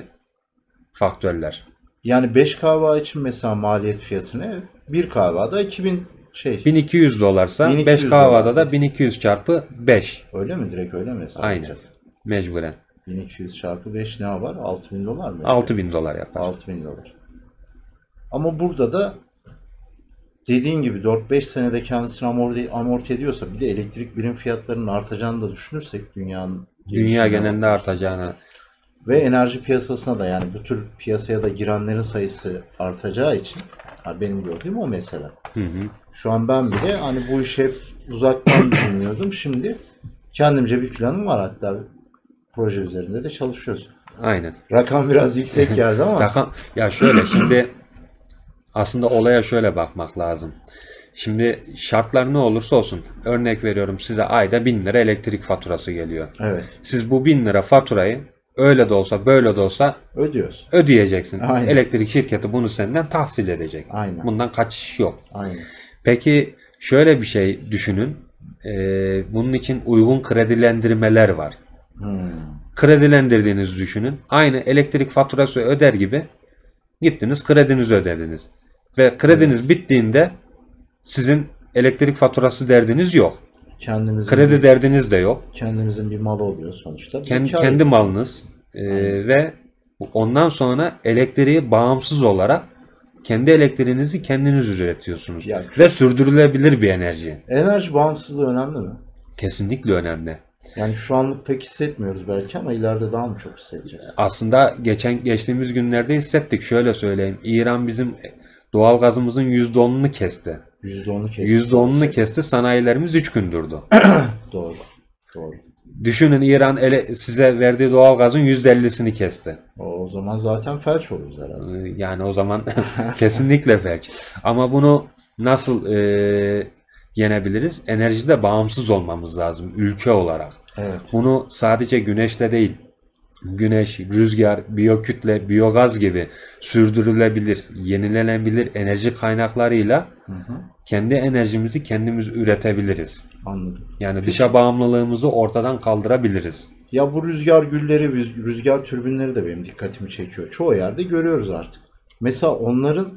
faktörler. Yani beş kahve için mesela maliyet fiyatı ne? Bir kahvada iki bin şey. bin iki yüz dolarsa bin iki yüz beş kahvada dolar. da bin iki yüz çarpı beş. Öyle mi? Direkt öyle mi Aynen. hesaplayacağız? Mecburen. bin iki yüz çarpı beş ne var? altı bin dolar mı? altı bin dolar yapar. altı bin dolar. Ama burada da dediğin gibi dört beş senede kendisini amorti, amorti ediyorsa, bir de elektrik birim fiyatlarının artacağını da düşünürsek dünyanın Dünya gelişimine genelinde bakarsak. artacağını. Ve enerji piyasasına da, yani bu tür piyasaya da girenlerin sayısı artacağı için, ha benim gördüğüm o mesela. Hı hı. Şu an ben bile hani bu işi hep uzaktan düşünüyordum. Şimdi kendimce bir planım var, hatta proje üzerinde de çalışıyoruz. Aynen. Rakam biraz yüksek geldi ama Rakam, ya şöyle şimdi aslında olaya şöyle bakmak lazım. Şimdi şartlar ne olursa olsun, örnek veriyorum, size ayda bin lira elektrik faturası geliyor. Evet. Siz bu bin lira faturayı öyle de olsa böyle de olsa Ödüyorsun. ödeyeceksin. Aynen. Elektrik şirketi bunu senden tahsil edecek. Aynen. Bundan kaçış yok. Aynen. Peki şöyle bir şey düşünün. Ee, bunun için uygun kredilendirmeler var. Hmm. Kredilendirdiğinizi düşünün. Aynı elektrik faturası öder gibi gittiniz kredinizi ödediniz. Ve krediniz Evet. bittiğinde sizin elektrik faturası derdiniz yok. Kendimizin Kredi bir, derdiniz de yok. kendimizin bir malı oluyor sonuçta. Bir Kendi, kar kendi ediyor. malınız. Ee, ve ondan sonra elektriği bağımsız olarak kendi elektriğinizi kendiniz üretiyorsunuz. Ya çok- Ve sürdürülebilir bir enerji. Enerji bağımsızlığı önemli mi? Kesinlikle önemli. Yani şu anlık pek hissetmiyoruz belki ama ileride daha mı çok hissedeceğiz? Aslında geçen geçtiğimiz günlerde hissettik. Şöyle söyleyeyim. İran bizim doğal gazımızın yüzde onunu kesti. yüzde onu kesti. yüzde onunu kesti. Sanayilerimiz üç gün durdu. Doğru. Doğru. Düşünün, İran ele, size verdiği doğal gazın yüzde ellisini kesti. O, o zaman zaten felç oluruz herhalde. Yani o zaman kesinlikle felç. Ama bunu nasıl e, yenebiliriz? Enerjide bağımsız olmamız lazım ülke olarak. Evet. Bunu sadece güneşle değil, güneş, rüzgar, biyokütle, biyogaz gibi sürdürülebilir, yenilenebilir enerji kaynaklarıyla Hı hı. kendi enerjimizi kendimiz üretebiliriz. Anladım. Yani dışa bağımlılığımızı ortadan kaldırabiliriz. Ya bu rüzgar gülleri, rüz- rüzgar türbinleri de benim dikkatimi çekiyor. Çoğu yerde görüyoruz artık. Mesela onların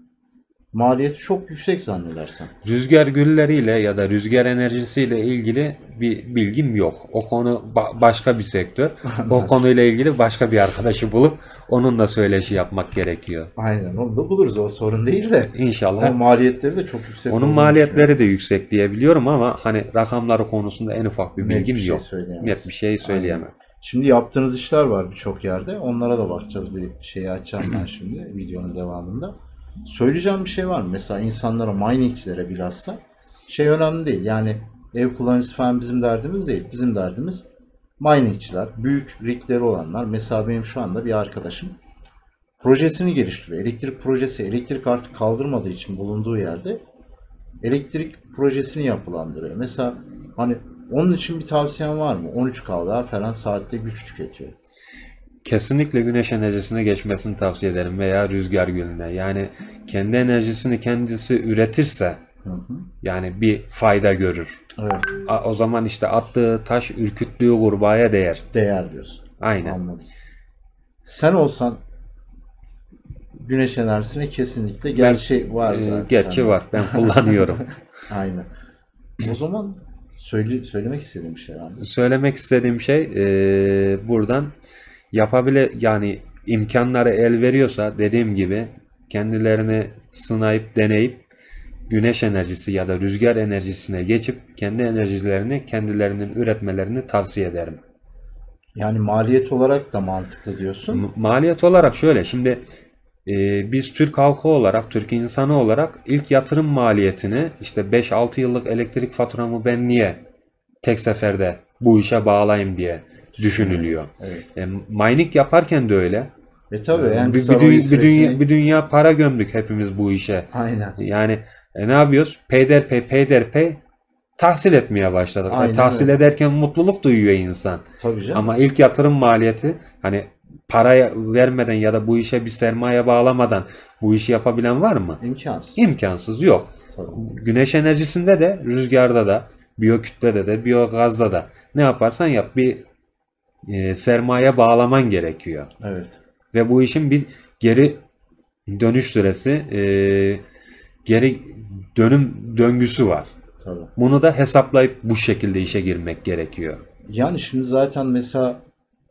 maliyeti çok yüksek zannedersem. Rüzgar gülleriyle ya da rüzgar enerjisiyle ilgili bir bilgim yok. O konu ba- başka bir sektör. O konuyla ilgili başka bir arkadaşı bulup onunla söyleşi yapmak gerekiyor. Aynen, onu da buluruz, o sorun değil de. Ama İnşallah. maliyetleri de çok yüksek. Onun olduğunu maliyetleri de yüksek diye biliyorum ama hani rakamları konusunda en ufak bir Net bilgim bir şey yok. söyleyemez. Net bir şey söyleyemem. Şimdi yaptığınız işler var birçok yerde. Onlara da bakacağız. Bir şeyi açacağım ben şimdi videonun devamında. Söyleyeceğim bir şey var mı? Mesela insanlara, miningçilere bilhassa şey önemli değil. Yani ev kullanıcısı falan bizim derdimiz değil. Bizim derdimiz miningçiler, büyük rigleri olanlar. Mesela benim şu anda bir arkadaşım projesini geliştiriyor. Elektrik projesi, elektrik artık kaldırmadığı için bulunduğu yerde elektrik projesini yapılandırıyor. Mesela hani onun için bir tavsiyen var mı? on üç kilowatt falan saatte güç tüketiyor. Kesinlikle güneş enerjisine geçmesini tavsiye ederim veya rüzgar gülüne. Yani kendi enerjisini kendisi üretirse Hı hı. yani bir fayda görür. Evet. A- O zaman işte attığı taş ürküttüğü kurbağaya değer. Değer diyorsun. Aynen. Anladım. Sen olsan güneş enerjisine kesinlikle gerçi var Ee, zaten. Gerçi sende. var. Ben kullanıyorum. Aynen. O zaman söyle, söylemek istediğim bir şey var mı? Söylemek istediğim şey e, buradan yapabile yani imkanları el veriyorsa dediğim gibi kendilerini sınayıp deneyip güneş enerjisi ya da rüzgar enerjisine geçip kendi enerjilerini kendilerinin üretmelerini tavsiye ederim. Yani maliyet olarak da mantıklı diyorsun. M- Maliyet olarak şöyle, şimdi e, biz Türk halkı olarak, Türk insanı olarak ilk yatırım maliyetini işte beş altı yıllık elektrik faturamı ben niye tek seferde bu işe bağlayayım diye düşünülüyor. Evet. E, mining yaparken de öyle. E tabii yani bir, bir, sarı dü- bir süresini- dünya, bir dünya para gömdük hepimiz bu işe. Aynen. Yani e, ne yapıyoruz? Peyderpey peyderpey tahsil etmeye başladık. Aynen E, tahsil öyle. ederken mutluluk duyuyor insan. Tabii canım. Ama ilk yatırım maliyeti, hani paraya vermeden ya da bu işe bir sermaye bağlamadan bu işi yapabilen var mı? İmkansız. İmkansız, yok. Tabii. Güneş enerjisinde de, rüzgarda da, biyokütlede de, biyogazda da ne yaparsan yap bir e, sermaye bağlaman gerekiyor. Evet. Ve bu işin bir geri dönüş süresi, e, geri dönüm döngüsü var. Tabii. Bunu da hesaplayıp bu şekilde işe girmek gerekiyor. Yani şimdi zaten mesela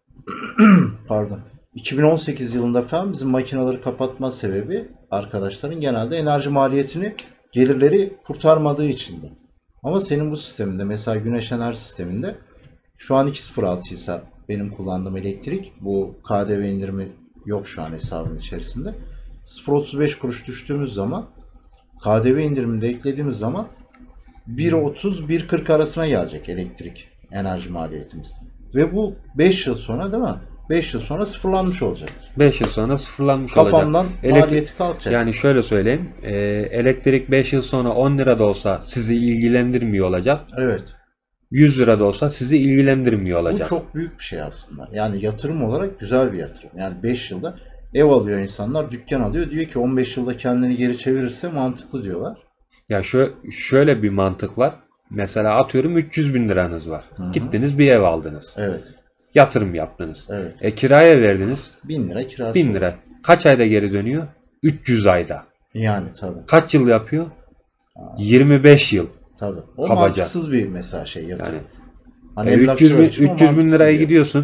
pardon iki bin on sekiz yılında falan bizim makineleri kapatma sebebi arkadaşların genelde enerji maliyetini, gelirleri kurtarmadığı içindi. Ama senin bu sisteminde, mesela güneş enerji sisteminde şu an iki sıfır altı ise benim kullandığım elektrik, bu K D V indirimi yok şu an hesabın içerisinde. sıfır virgül otuz beş kuruş düştüğümüz zaman K D V indirimini de eklediğimiz zaman bir virgül otuz bir virgül kırk arasına gelecek elektrik enerji maliyetimiz. Ve bu beş yıl sonra değil mi? beş yıl sonra sıfırlanmış olacak. beş yıl sonra sıfırlanmış olacak. Kafamdan Elektrik, maliyeti kalkacak. yani şöyle söyleyeyim. E, elektrik beş yıl sonra on lira da olsa sizi ilgilendirmiyor olacak. Evet. yüz lira da olsa sizi ilgilendirmiyor olacak. Bu çok büyük bir şey aslında. Yani yatırım olarak güzel bir yatırım. Yani beş yılda ev alıyor insanlar, dükkan alıyor. Diyor ki on beş yılda kendini geri çevirirse mantıklı diyorlar. Ya şö şöyle bir mantık var. Mesela atıyorum üç yüz bin liranız var. Hı hı. Gittiniz bir ev aldınız. Evet. Yatırım yaptınız. Evet. E kiraya verdiniz. bin lira kirası. bin lira. Kaç ayda geri dönüyor? üç yüz ayda. Yani tabii. Kaç yıl yapıyor? yirmi beş yıl. Tabii. O Kabaca. mantıksız bir mesela şey yatırım. Yani Hani e, üç yüz bin, emlakçılar için o üç yüz bin mantıksız liraya bir gidiyorsun.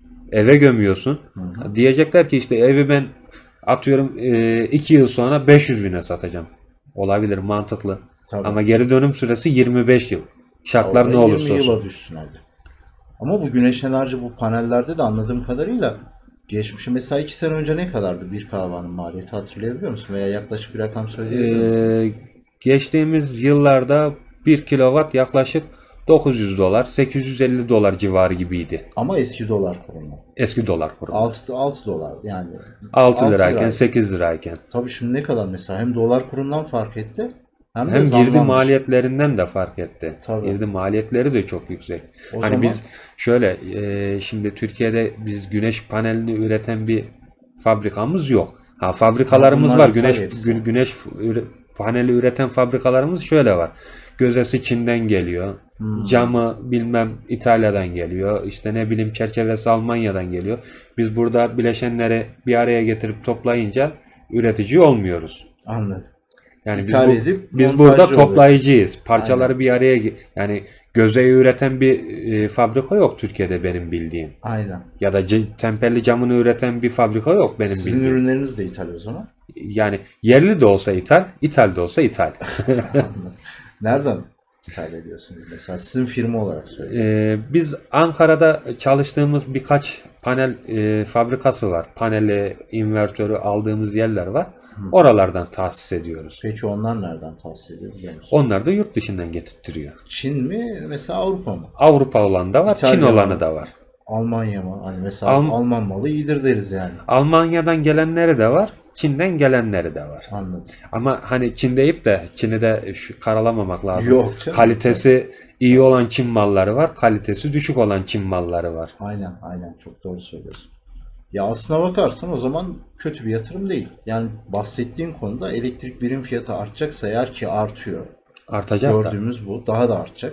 Eve gömüyorsun. Hı hı. Diyecekler ki işte evi ben atıyorum iki yıl sonra beş yüz bine satacağım. Olabilir, mantıklı. Tabii. Ama geri dönüm süresi yirmi beş yıl. Şartlar Orada ne olursa yirmi olsun. yıla düşsün hadi. Ama bu güneş enerji bu panellerde de anladığım kadarıyla geçmişi mesela iki sene önce ne kadardı bir kahvanın maliyeti hatırlayabiliyor musun? Veya yaklaşık bir rakam söyleyebilir misin? Ee, geçtiğimiz yıllarda bir kilowatt yaklaşık dokuz yüz dolar, sekiz yüz elli dolar civarı gibiydi. Ama eski dolar kurunda. Eski dolar kuru. altı, altı dolar yani. altı lirayken, lirayken. sekiz lirayken. Tabii şimdi ne kadar mesela hem dolar kurundan fark etti hem de Hem girdi zamlanmış. maliyetlerinden de fark etti. Tabii. Girdi maliyetleri de çok yüksek. O hani zaman- biz şöyle e, şimdi Türkiye'de biz güneş panelini üreten bir fabrikamız yok. Ha fabrikalarımız Bunlar var. ithal Güneş hepsi. gü- güneş üre- paneli üreten fabrikalarımız şöyle var. Gözesi Çin'den geliyor. Hmm. Camı bilmem İtalya'dan geliyor. İşte ne bileyim çerçevesi Almanya'dan geliyor. Biz burada bileşenleri bir araya getirip toplayınca üretici olmuyoruz. Anladım. Yani biz, İthal bu- edip biz montajcı burada oluyorsun. toplayıcıyız. Parçaları Aynen. bir araya ge- yani gözeyi üreten bir e, fabrika yok Türkiye'de benim bildiğim. Aynen. Ya da c- temperli camını üreten bir fabrika yok benim Sizin bildiğim. ürünleriniz de ithal o zaman. Yani yerli de olsa ithal, ithal de olsa ithal. Anladım. Nereden ithal ediyorsunuz mesela? Sizin firma olarak söyleyeyim. Ee, biz Ankara'da çalıştığımız birkaç panel e, fabrikası var. Paneli, invertörü aldığımız yerler var. Oralardan tahsis ediyoruz. Peki onlar nereden tahsis ediyor biliyor musun? Onlar da yurt dışından getirtiyor. Çin mi mesela Avrupa mı? Avrupa olan da var, İtalya Çin mı? olanı da var. Almanya mı? Hani mesela Alm- Alman malı iyidir deriz yani. Almanya'dan gelenleri de var, Çin'den gelenleri de var. Anladım. Ama hani Çin deyip de Çin'i de şu karalamamak lazım. Yok canım. Kalitesi iyi olan Çin malları var, kalitesi düşük olan Çin malları var. Aynen aynen çok doğru söylüyorsun. Ya aslına bakarsan o zaman kötü bir yatırım değil. Yani bahsettiğin konuda elektrik birim fiyatı artacaksa eğer ki artıyor. Artacak da. Gördüğümüz bu. Daha da artacak.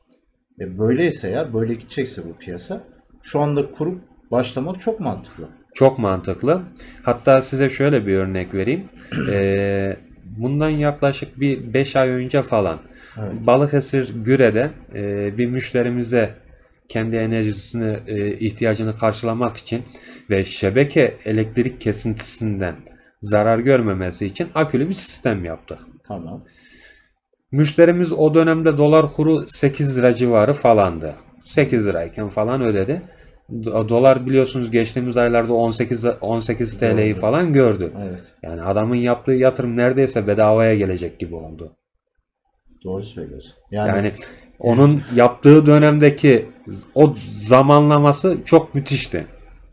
E böyleyse eğer böyle gidecekse bu piyasa şu anda kurup başlamak çok mantıklı. Çok mantıklı. Hatta size şöyle bir örnek vereyim. Ee, bundan yaklaşık bir beş ay önce falan Evet. Balıkesir Güre'de e, bir müşterimize kendi enerjisini e, ihtiyacını karşılamak için ve şebeke elektrik kesintisinden zarar görmemesi için akülü bir sistem yaptık. Tamam. Müşterimiz o dönemde dolar kuru sekiz lira civarı falandı. sekiz lirayken falan ödedi. Do- Dolar biliyorsunuz geçtiğimiz aylarda on sekiz on sekiz T L'yi Gördüm. falan gördü. Evet. Yani adamın yaptığı yatırım neredeyse bedavaya gelecek gibi oldu. Doğru söylüyorsun. Yani, Yani onun yaptığı dönemdeki o zamanlaması çok müthişti.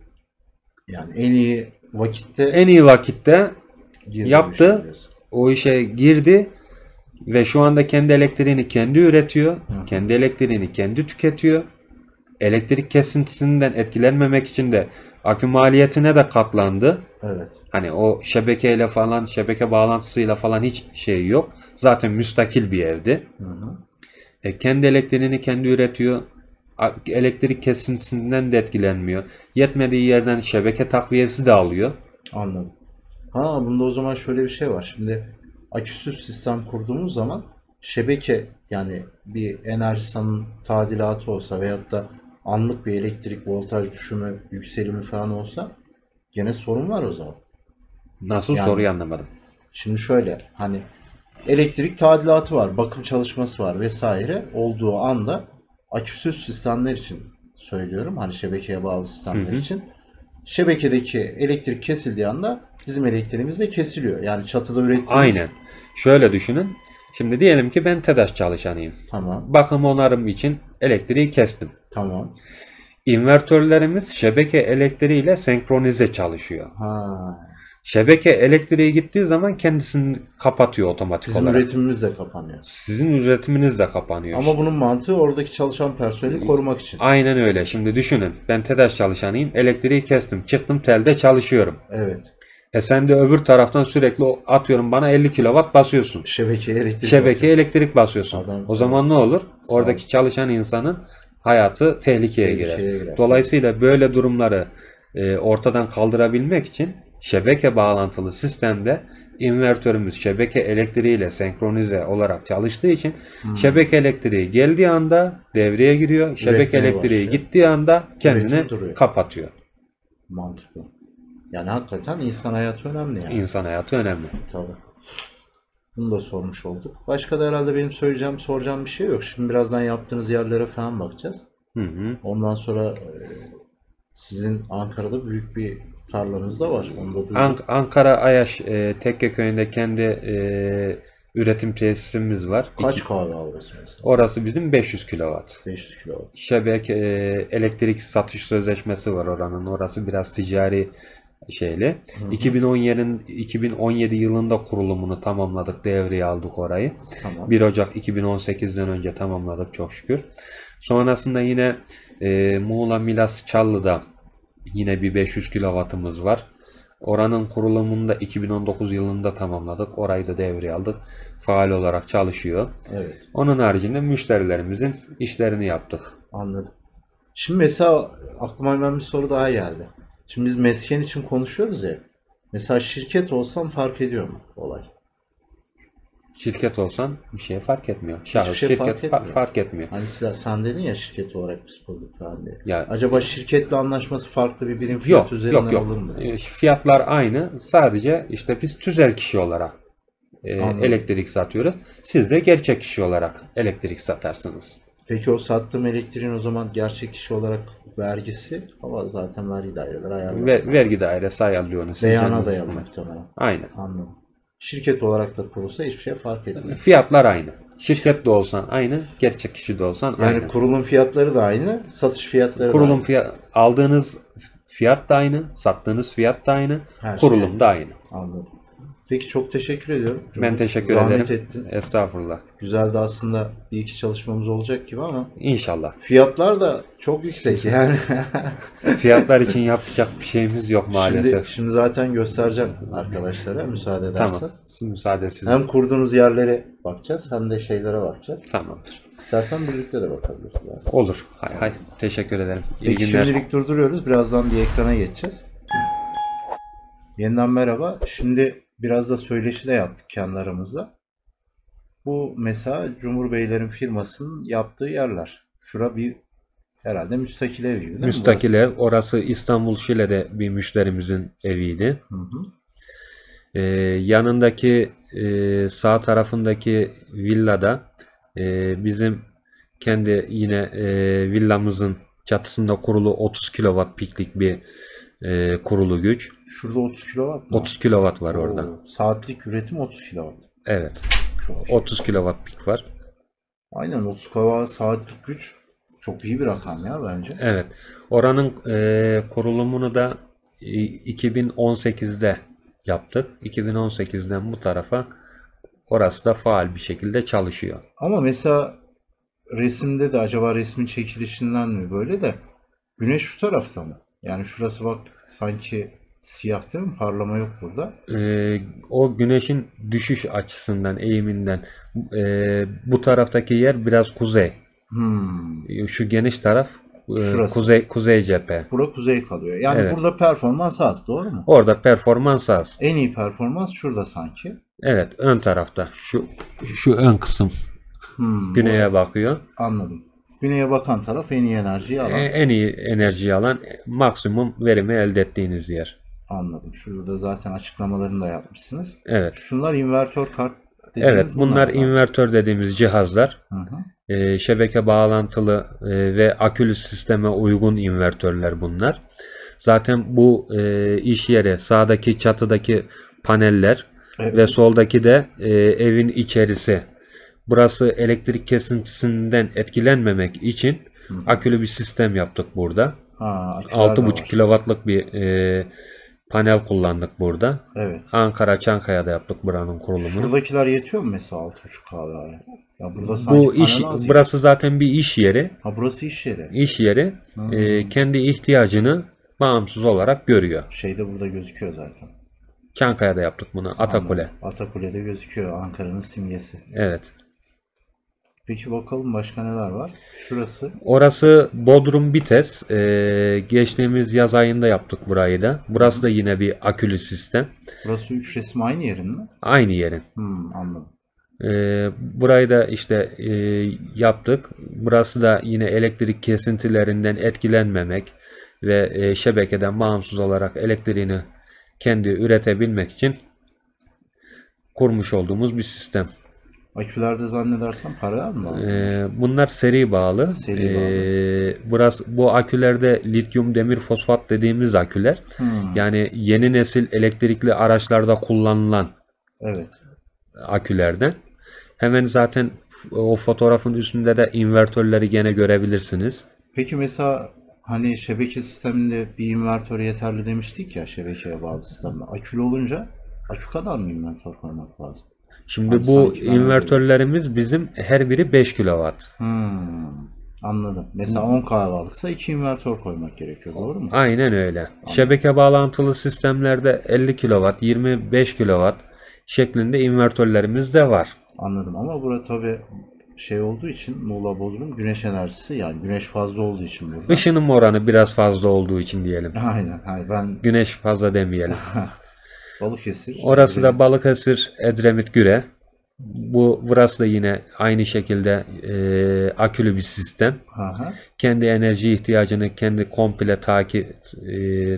yani en iyi vakitte En iyi vakitte girdi yaptı. bu işe diyorsun. o işe girdi ve şu anda kendi elektriğini kendi üretiyor. Kendi elektriğini kendi tüketiyor. Elektrik kesintisinden etkilenmemek için de akü maliyetine de katlandı. Evet. Hani o şebekeyle falan, şebeke bağlantısıyla falan hiç şey yok. Zaten müstakil bir evdi. Hı hı. E, kendi elektriğini kendi üretiyor. A- Elektrik kesintisinden de etkilenmiyor. Yetmediği yerden şebeke takviyesi de alıyor. Anladım. Ha bunda o zaman şöyle bir şey var. Şimdi aküsüz sistem kurduğumuz zaman şebeke yani bir enerjisanın tadilatı olsa veyahut da anlık bir elektrik voltaj düşümü, yükselimi falan olsa gene sorun var o zaman. Nasıl Yani- soruyu anlamadım. Şimdi şöyle hani elektrik tadilatı var, bakım çalışması var vesaire olduğu anda aküsüz sistemler için söylüyorum. Hani şebekeye bağlı sistemler Hı hı. için. Şebekedeki elektrik kesildiği anda bizim elektriğimiz de kesiliyor. Yani çatıda ürettiğimiz... Aynen. Şöyle düşünün. Şimdi diyelim ki ben TEDAŞ çalışanıyım. Tamam, Bakım onarım için elektriği kestim. tamam. İnvertörlerimiz şebeke elektriğiyle senkronize çalışıyor. Ha. Şebeke elektriği gittiği zaman kendisini kapatıyor otomatik Bizim olarak. üretimimiz de kapanıyor. Sizin üretiminiz de kapanıyor. Ama bunun mantığı oradaki çalışan personeli korumak için. Aynen öyle. Şimdi düşünün. Ben TEDAŞ çalışanıyım. Elektriği kestim. Çıktım telde çalışıyorum. Evet. E sen de öbür taraftan sürekli atıyorum bana elli kilowatt basıyorsun. Şebekeye elektrik Şebekeye basıyor. elektrik basıyorsun. Adam- o zaman ne olur? Sağ Oradaki ol. çalışan insanın hayatı tehlikeye, Tehlikeye girer. girer. Dolayısıyla böyle durumları e, ortadan kaldırabilmek için şebeke bağlantılı sistemde invertörümüz şebeke elektriğiyle senkronize olarak çalıştığı için Hmm. şebeke elektriği geldiği anda devreye giriyor. Şebeke Üretmeye elektriği başlıyor. gittiği anda kendini Üretim duruyor. kapatıyor. Mantıklı. Yani hakikaten insan hayatı önemli yani. İnsan hayatı önemli. Tabii. Bunu da sormuş olduk. Başka da herhalde benim söyleyeceğim, soracağım bir şey yok. Şimdi birazdan yaptığınız yerlere falan bakacağız. Hı hı. Ondan sonra e, sizin Ankara'da büyük bir tarlanız da var. Onu da duyduk. Ank- Ankara Ayaş e, Tekke köyünde kendi e, üretim tesisimiz var. Kaç İki- kahve orası mesela? orası bizim beş yüz kilowatt. beş yüz kilowatt. Şebeke e, elektrik satış sözleşmesi var oranın. Orası biraz ticari şeyli. hı. iki bin on yedinin iki bin on yedi yılında kurulumunu tamamladık. Devreye aldık orayı. Tamam. bir Ocak iki bin on sekizden önce tamamladık çok şükür. Sonrasında yine e, Muğla Milas Çallı'da yine bir beş yüz kilowattımız var. Oranın kurulumunu da iki bin on dokuz yılında tamamladık. Orayı da devreye aldık. Faal olarak çalışıyor. Evet. Onun haricinde müşterilerimizin işlerini yaptık. Anladım. Şimdi mesela aklıma hemen bir soru daha geldi. Şimdi biz mesken için konuşuyoruz ya. Mesela şirket olsam fark ediyor mu olay? Şirket olsan bir şey fark etmiyor. Şahıs şey şirket fark fa- etmiyor. fark etmiyor. Hani sen, sen dedin ya şirket olarak biz kurduk falan diye. Ya, Acaba şirketle anlaşması farklı bir birim fiyat Yok üzerinden yok yok. olur mu? E, Fiyatlar aynı. Sadece işte biz tüzel kişi olarak e, Anladım. elektrik satıyoruz. Siz de gerçek kişi olarak elektrik satarsınız. Peki o sattığım elektriğin o zaman gerçek kişi olarak vergisi ama zaten vergi daireleri ayarlar. Ve vergi dairesi ayarlıyor onu. Siz Beyana kendiniz dayalı üstüne. muhtemelen. Aynen. Anladım. Şirket olarak da kurulsa hiçbir şey fark etmiyor. Fiyatlar aynı. Şirket de olsan aynı, gerçek kişi de olsan Yani aynı. kurulum fiyatları da aynı, satış fiyatları da Kurulum aynı. fiyat, aldığınız fiyat da aynı, sattığınız fiyat da aynı, Her şey kurulum da aynı. Anladım. Peki çok teşekkür ediyorum. Ben teşekkür Zahmet ederim. ettin. Estağfurullah. Güzel de aslında bir iki çalışmamız olacak gibi ama İnşallah. fiyatlar da çok yüksek yani. Fiyatlar için yapacak bir şeyimiz yok Şimdi, maalesef. şimdi zaten göstereceğim arkadaşlara müsaade edersen. Tamam. Müsaade sizin. Hem kurduğunuz yerlere bakacağız hem de şeylere bakacağız. Tamamdır. İstersen birlikte de bakabiliriz. Yani. Olur. Hay hay. Teşekkür ederim. İyi Peki günler. şimdilik durduruyoruz. Birazdan bir ekrana geçeceğiz. Yeniden merhaba. Şimdi biraz da söyleşi de yaptık kendi aramızda. Bu mesela Cumhur Beylerin firmasının yaptığı yerler. Şura bir herhalde müstakil ev gibi değil mi Müstakil burası? ev. Orası İstanbul Şile'de bir müşterimizin eviydi. Hı hı. Ee, yanındaki e, sağ tarafındaki villada e, bizim kendi yine e, villamızın çatısında kurulu otuz kilowatt piklik bir e, kurulu güç. Şurada otuz kilowatt mı? otuz kilowatt var orada. Oo, saatlik üretim otuz kilowatt. Evet. Çok iyi. otuz kilowatt pik var. Aynen otuz kilowatt saatlik güç çok iyi bir rakam ya bence. Evet. Oranın e, kurulumunu da e, iki bin on sekizde yaptık. iki bin on sekizden bu tarafa orası da faal bir şekilde çalışıyor. Ama mesela resimde de acaba resmin çekilişinden mi böyle de güneş şu tarafta mı? Yani şurası bak sanki siyah değil mi? Parlama yok burada. Ee, o güneşin düşüş açısından, eğiminden e, bu taraftaki yer biraz kuzey. Hmm. Şu geniş taraf e, Şurası. kuzey kuzey cephe. Bura kuzey kalıyor. Yani Evet. burada performans az, doğru mu? Orada performans az. En iyi performans şurada sanki. Evet, ön tarafta. Şu şu ön kısım Hmm. güneye bakıyor. Anladım. Güneye bakan taraf en iyi enerjiyi alan. E, en iyi enerjiyi alan, maksimum verimi elde ettiğiniz yer. Anladım. Şurada da zaten açıklamalarını da yapmışsınız. Evet. Şunlar invertör kart dediğiniz Evet, bunlar mı? invertör dediğimiz cihazlar. Hı hı. E, şebeke bağlantılı e, ve akülü sisteme uygun invertörler bunlar. Zaten bu e, iş yeri sağdaki çatıdaki paneller Evet. ve soldaki de e, evin içerisi. Burası elektrik kesintisinden etkilenmemek için Hı hı. Akülü bir sistem yaptık burada. Ha, aküler de altı buçuk var. kilowattlık bir e, panel kullandık burada. Evet. Ankara Çankaya'da yaptık buranın kurulumunu. Şuradakiler yetiyor mu mesela altı buçuk kahveye? Ya burada sanki Bu iş panel az gibi. burası zaten bir iş yeri. Ha, burası iş yeri. İş yeri Hmm. e, kendi ihtiyacını bağımsız olarak görüyor. Şeyde burada gözüküyor zaten. Çankaya'da yaptık bunu. Atakule. Anladım. Atakule'de gözüküyor Ankara'nın simgesi. Evet. Peki bakalım başka neler var? Şurası. Orası Bodrum Bites. Ee, geçtiğimiz yaz ayında yaptık burayı da. Burası da yine bir akülü sistem. Burası üç resim aynı yerin mi? Aynı yerin. Hmm, anladım. Ee, burayı da işte e, yaptık. Burası da yine elektrik kesintilerinden etkilenmemek ve e, şebekeden bağımsız olarak elektriğini kendi üretebilmek için kurmuş olduğumuz bir sistem. Akülerde zannedersem paralel mi var? Ee, bunlar seri bağlı. Seri Ee, burası, bu akülerde lityum demir fosfat dediğimiz aküler. Hmm, Yani yeni nesil elektrikli araçlarda kullanılan evet. akülerden. Hemen zaten o fotoğrafın üstünde de invertörleri gene görebilirsiniz. Peki mesela hani şebeke sisteminde bir invertör yeterli demiştik ya şebekeye bağlı sistemde. Akülü olunca akü kadar mı invertör koymak lazım? Şimdi Hani bu sanki ben öyle- invertörlerimiz bizim her biri beş kilowatt. Hmm, anladım. Mesela on kahvalıksa iki invertör koymak gerekiyor. Doğru mu? Aynen öyle. Şebeke bağlantılı sistemlerde elli kilowatt, yirmi beş kilowatt şeklinde invertörlerimiz de var. Anladım ama burada tabii şey olduğu için Muğla Bodrum güneş enerjisi yani güneş fazla olduğu için burada. Işınım oranı biraz fazla olduğu için diyelim. Aynen. Hayır, ben Güneş fazla demeyelim. Balıkesir. Orası da Edremit. Balıkesir, Edremit, Güre. Bu burası da yine aynı şekilde e, akülü bir sistem. Aha. Kendi enerji ihtiyacını kendi komple takip e,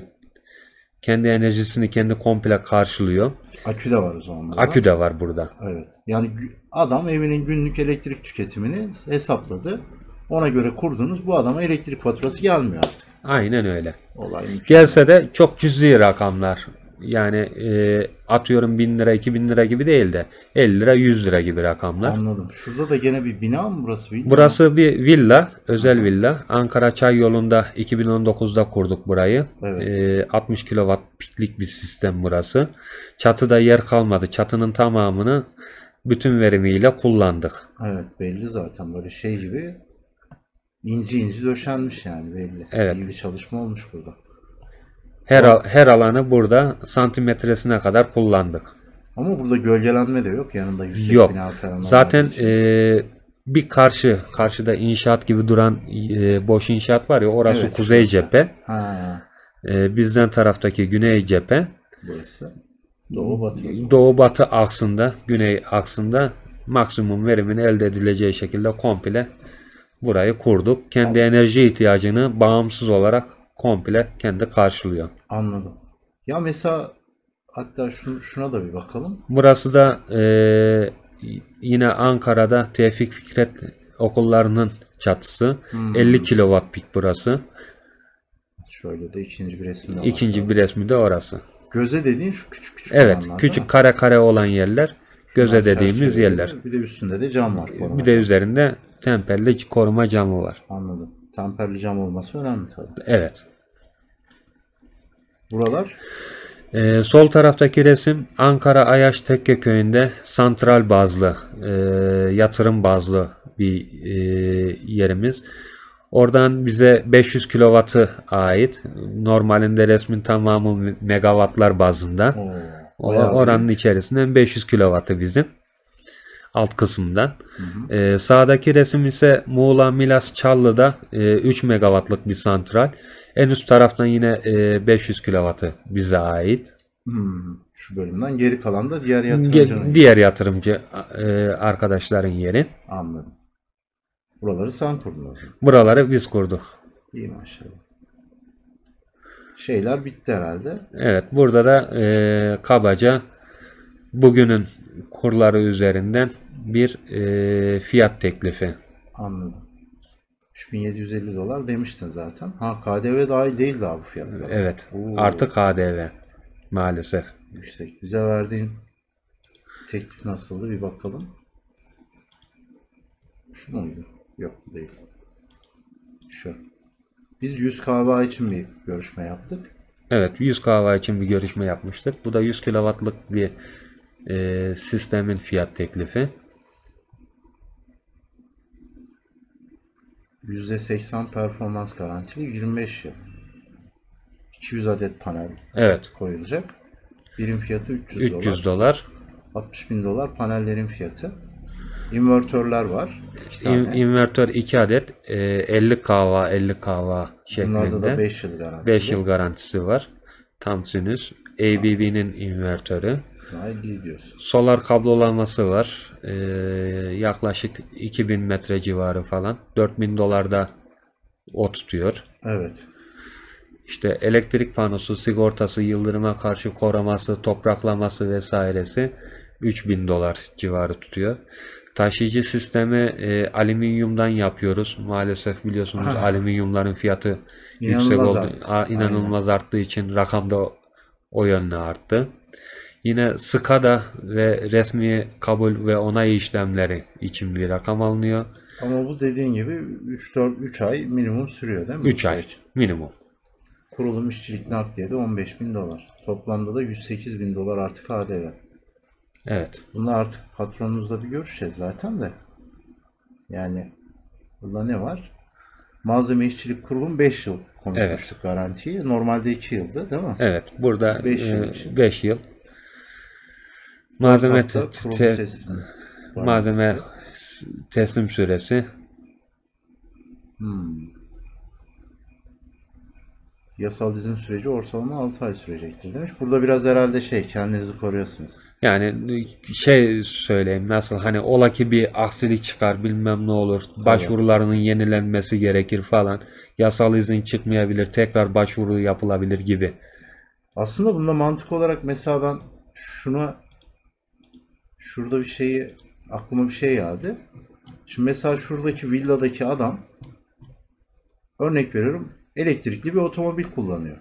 kendi enerjisini kendi komple karşılıyor. Akü de var o zaman burada. Akü de var burada. Evet. Yani gü- adam evinin günlük elektrik tüketimini hesapladı. Ona göre kurdunuz. Bu adama elektrik faturası gelmiyor artık. Aynen öyle. Olay mükemmel. Gelse de çok cüzi rakamlar. Yani e, atıyorum bin lira, iki bin lira gibi değil de elli lira, yüz lira gibi rakamlar. Anladım. Şurada da gene bir bina mı burası? Villa mı? Burası bir villa, özel villa. Ankara Çay Yolu'nda iki bin on dokuzda kurduk burayı. Evet. Ee, altmış kilowatt piklik bir sistem burası. Çatıda yer kalmadı. Çatının tamamını bütün verimiyle kullandık. Evet, belli zaten böyle şey gibi inci inci döşenmiş yani belli. Evet. İyi bir çalışma olmuş burada. Her al- her alanı burada santimetresine kadar kullandık. Ama burada gölgelenme de yok. Yanında yüksek Yok. bina falan Zaten olmadığı için. e, bir karşı karşıda inşaat gibi duran e, boş inşaat var ya, orası Evet, kuzey şurası. cephe. Ha, E, bizden taraftaki güney cephe. burası. Doğu batı. o zaman. Doğu batı aksında, güney aksında maksimum verimin elde edileceği şekilde komple burayı kurduk. Kendi enerji ihtiyacını bağımsız olarak komple kendi karşılıyor. Anladım. Ya mesela hatta şunu, şuna da bir bakalım. Burası da eee, yine Ankara'da Tevfik Fikret okullarının çatısı. Hmm. elli kilowatt pik burası. Şöyle de ikinci bir resimde var. İkinci bir resmi de orası. Göze dediğin şu küçük küçük Evet, olanlar, değil küçük mi? kare kare olan yerler göze Bunlar dediğimiz çerçeveli. yerler. Bir de üstünde de cam var. koruma Bir de cam. üzerinde temperli koruma camı var. Anladım. Temperli cam olması önemli tabii. Evet. Buralar Ee, sol taraftaki resim Ankara Ayaş Tekke köyünde santral bazlı, e, yatırım bazlı bir e, yerimiz. Oradan bize beş yüz kilowattı ait. Normalinde resmin tamamı megawattlar bazında. Oo, O, bayağı oranın büyük. içerisinden beş yüz kilowattı bizim. Alt kısımdan. Ee, sağdaki resim ise Muğla Milas Çallı'da e, üç megawattlık bir santral. En üst taraftan yine e, beş yüz kilowattı bize ait. Hmm, şu bölümden geri kalan da diğer Ge- yatırımcının. diğer yatırımcı e, arkadaşların yeri. Anladım. Buraları sen kurdun o zaman. Buraları biz kurduk. İyi maşallah. Şeyler bitti herhalde. Evet, burada da e, kabaca bugünün kurları üzerinden bir e, fiyat teklifi. Anladım. üç bin yedi yüz elli dolar demiştin zaten. Ha, K D V dahil değil daha bu fiyatlar. Evet, Oo, artı K D V maalesef. yüksek. Bize verdiğin teklif nasıldı bir bakalım. Şu muydu? Yok, bu değil. şu. Biz yüz kahve için bir görüşme yaptık. Evet, yüz kahve için bir görüşme yapmıştık. Bu da yüz kilowattlık bir e, sistemin fiyat teklifi. yüzde seksen performans garantili yirmi beş yıl. iki yüz adet panel Evet, koyulacak. Birim fiyatı üç yüz, üç yüz dolar. dolar. altmış bin dolar panellerin fiyatı. İnvertörler var. iki İn, tane. invertör iki adet, e, elli kahve elli kahve Bunlarda da şeklinde. beş yıl garantili. beş yıl garantisi var. Tam sinüs. A B B'nin invertörü. elli diyorsun. Solar kablolaması var. Ee, yaklaşık iki bin metre civarı falan. dört bin dolarda o tutuyor. Evet. İşte elektrik panosu, sigortası, yıldırıma karşı koruması, topraklaması vesairesi üç bin dolar civarı tutuyor. Taşıyıcı sistemi e, alüminyumdan yapıyoruz. Maalesef biliyorsunuz Aha. alüminyumların fiyatı İnanılmaz yüksek oldu. arttı. A- inanılmaz arttığı için rakam da o, o yönde arttı. Yine SCADA ve resmi kabul ve onay işlemleri için bir rakam alınıyor. Ama bu dediğin gibi üç dört üç ay minimum sürüyor değil mi? üç ay minimum. Kurulum işçilik nakliye de on beş bin dolar. Toplamda da yüz sekiz bin dolar artık K D V. Evet. Bunu artık patronumuzla bir görüşeceğiz zaten de. Yani burada ne var? Malzeme işçilik kurulum beş yıl konuşmuştuk Evet. garantiyi. Normalde iki yıldı değil mi? Evet. Burada beş yıl için. beş yıl. Malzeme Dört hafta te- kurulum te- teslimi malzeme garantisi. teslim süresi Hmm. Yasal izin süreci ortalama altı ay sürecektir demiş. Burada biraz herhalde şey kendinizi koruyorsunuz. yani şey söyleyeyim, nasıl hani ola ki bir aksilik çıkar bilmem ne olur, başvurularının yenilenmesi gerekir falan, yasal izin çıkmayabilir, tekrar başvuru yapılabilir gibi. Aslında bunda mantık olarak mesela ben şuna şurada bir şeyi aklıma bir şey geldi. Şimdi mesela şuradaki villadaki adam örnek veriyorum elektrikli bir otomobil kullanıyor.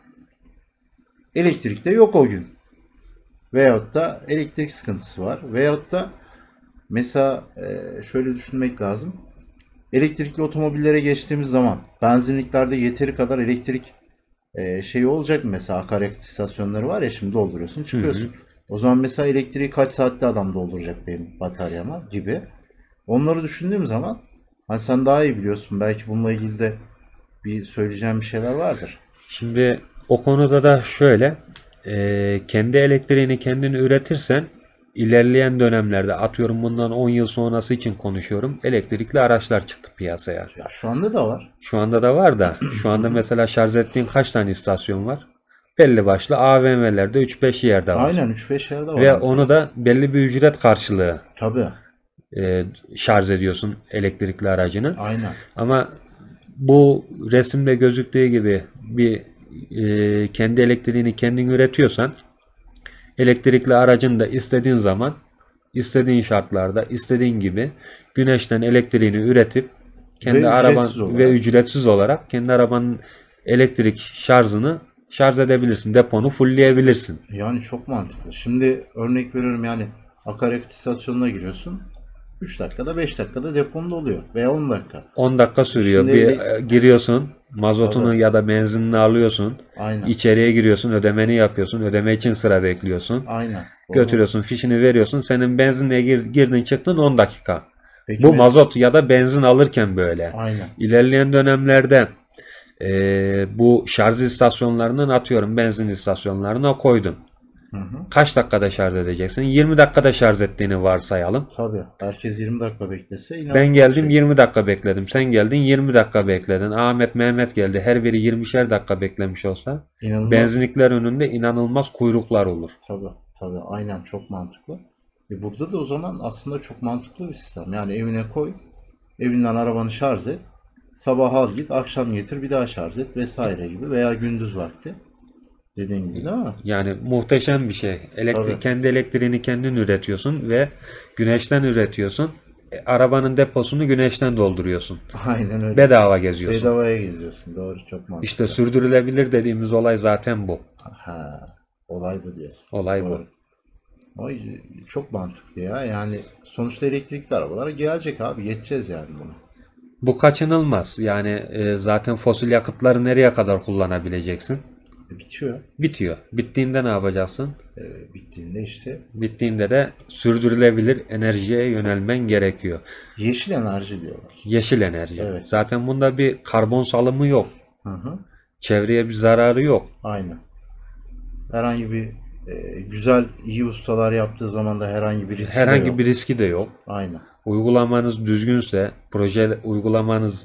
Elektrik de yok o gün. Veyahut da elektrik sıkıntısı var. Veyahut da mesela e, şöyle düşünmek lazım. Elektrikli otomobillere geçtiğimiz zaman benzinliklerde yeteri kadar elektrik e, şeyi olacak mı? Mesela akaryakıt istasyonları var ya şimdi dolduruyorsun çıkıyorsun. Hı hı. O zaman mesela elektriği kaç saatte adam dolduracak benim bataryama gibi. Onları düşündüğüm zaman hani sen daha iyi biliyorsun. Belki bununla ilgili de bir söyleyeceğim bir şeyler vardır. Şimdi o konuda da şöyle, e, kendi elektriğini kendin üretirsen ilerleyen dönemlerde, atıyorum bundan on yıl sonrası için konuşuyorum, elektrikli araçlar çıktı piyasaya. Ya şu anda da var. Şu anda da var da şu anda mesela şarj ettiğin kaç tane istasyon var? Belli başlı A V M'lerde üç beş yerde var. Aynen üç beş yerde var. Ve onu da belli bir ücret karşılığı Tabii. e, şarj ediyorsun elektrikli aracını. Aynen. Ama bu resimde gözüktüğü gibi bir e, kendi elektriğini kendin üretiyorsan, elektrikli aracını da istediğin zaman, istediğin şartlarda, istediğin gibi güneşten elektriğini üretip kendi Ve araban ücretsiz olarak. ve ücretsiz olarak kendi arabanın elektrik şarjını şarj edebilirsin. Deponu fullleyebilirsin. Yani çok mantıklı. Şimdi örnek veriyorum yani akaryakıt istasyonuna giriyorsun. üç dakikada beş dakikada deponda oluyor. Veya on dakika. on dakika sürüyor. Şimdi Bir ele- e, giriyorsun, mazotunu Tabii. ya da benzinini alıyorsun. Aynen. İçeriye giriyorsun, ödemeni yapıyorsun. Ödeme için sıra bekliyorsun. Aynen. Doğru. Götürüyorsun, fişini veriyorsun. Senin benzinle gir, girdin çıktın on dakika. Peki Bu mes- mazot ya da benzin alırken böyle. Aynen. İlerleyen dönemlerde e, bu şarj istasyonlarının, atıyorum benzin istasyonlarına koydun. Hı hı. Kaç dakikada şarj edeceksin? yirmi dakikada şarj ettiğini varsayalım. Tabii. Herkes yirmi dakika beklese inanılmaz Ben geldim şey. yirmi dakika bekledim. Sen geldin yirmi dakika bekledin. Ahmet, Mehmet geldi. Her biri yirmişer dakika beklemiş olsa İnanılmaz. benzinlikler önünde inanılmaz kuyruklar olur. Tabii. Tabii. Aynen çok mantıklı. E burada da o zaman aslında çok mantıklı bir sistem. Yani evine koy. Evinden arabanı şarj et. Sabah al git. Akşam getir bir daha şarj et vesaire gibi. Veya gündüz vakti. Dediğin gibi değil mi? Yani muhteşem bir şey. Elektrik, Tabii. kendi elektriğini kendin üretiyorsun ve güneşten üretiyorsun. E, arabanın deposunu güneşten dolduruyorsun. Aynen öyle. Bedava geziyorsun. Bedavaya geziyorsun. Doğru. Çok mantıklı. İşte sürdürülebilir dediğimiz olay zaten bu. Ha, olay bu diyorsun. Olay bu. Doğru. Ay, çok mantıklı ya. Yani sonuçta elektrikli arabalara gelecek abi. Geçeceğiz yani bunu. Bu kaçınılmaz. Yani e, zaten fosil yakıtları nereye kadar kullanabileceksin? E, bitiyor. Bitiyor. Bittiğinde ne yapacaksın? E, bittiğinde işte Bittiğinde de sürdürülebilir enerjiye yönelmen gerekiyor. yeşil enerji diyorlar. Yeşil enerji. Evet. Zaten bunda bir karbon salımı yok. Hı hı. Çevreye bir zararı yok. Aynen. Herhangi bir e, güzel, iyi ustalar yaptığı zaman da herhangi bir riski de Herhangi yok. bir riski de yok. Aynen. Uygulamanız düzgünse, proje uygulamanız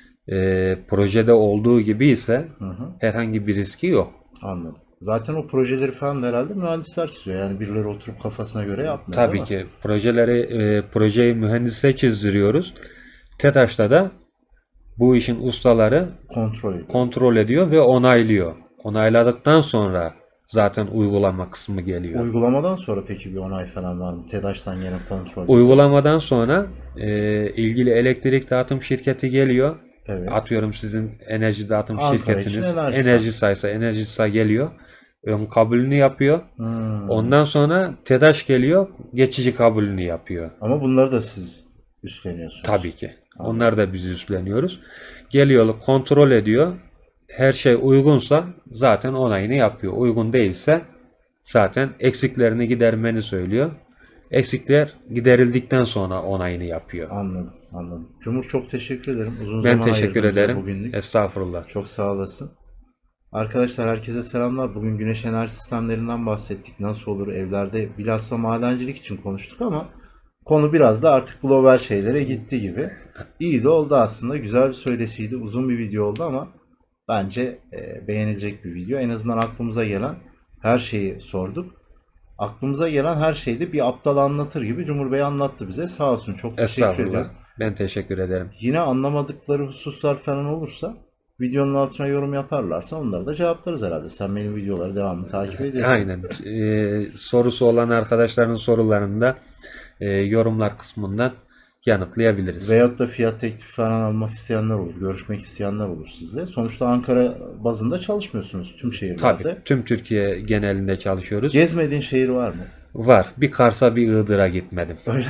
e, projede olduğu gibi ise Hı hı. herhangi bir riski yok. Anladım. Zaten o projeleri falan da herhalde mühendisler çiziyor. Yani birileri oturup kafasına göre yapmıyor, Tabii değil mi? ki projeleri e, projeyi mühendise çizdiriyoruz. TEDAŞ'ta da bu işin ustaları Kontrol ediyor. kontrol ediyor ve onaylıyor. Onayladıktan sonra zaten uygulama kısmı geliyor. Uygulamadan sonra peki bir onay falan var mı? TEDAŞ'tan yine kontrol ediyor. Uygulamadan sonra e, ilgili elektrik dağıtım şirketi geliyor. Evet. Atıyorum sizin enerji dağıtım Ankara şirketiniz için Enerjisa. Enerjisa'ysa Enerjisa geliyor. Ön kabulünü yapıyor. Hmm. Ondan sonra TEDAŞ geliyor. Geçici kabulünü yapıyor. Ama bunları da siz üstleniyorsunuz. Tabii ki. Onlar da biz üstleniyoruz. Geliyor, kontrol ediyor. Her şey uygunsa zaten onayını yapıyor. Uygun değilse zaten eksiklerini gidermeni söylüyor. Eksikler giderildikten sonra onayını yapıyor. Anladım, anladım. Cumhur çok teşekkür ederim. Uzun Ben zaman teşekkür ayırdın bize ederim. bugünlük. Estağfurullah. Çok sağ olasın. Arkadaşlar herkese selamlar. Bugün güneş enerji sistemlerinden bahsettik. Nasıl olur evlerde bilhassa madencilik için konuştuk ama konu biraz da artık global şeylere gitti gibi. İyi de oldu aslında. Güzel bir söyleşiydi. Uzun bir video oldu ama bence e, beğenilecek bir video. En azından aklımıza gelen her şeyi sorduk. Aklımıza gelen her şeyi de bir aptal anlatır gibi Cumhur Bey anlattı bize. Sağ olsun. Çok teşekkür Estağfurullah. ediyorum. Ben teşekkür ederim. Yine anlamadıkları hususlar falan olursa videonun altına yorum yaparlarsa onları da cevaplarız herhalde. Sen benim videoları devamlı takip ediyorsun. Aynen. Ee, sorusu olan arkadaşların sorularını da e, yorumlar kısmından yanıtlayabiliriz. Veyahut da fiyat teklifi falan almak isteyenler olur. Görüşmek isteyenler olur sizle. Sonuçta Ankara bazında çalışmıyorsunuz tüm şehirlerde. Tabii. Tüm Türkiye genelinde çalışıyoruz. Gezmediğin şehir var mı? Var. Bir Kars'a bir Iğdır'a gitmedim. Öyle.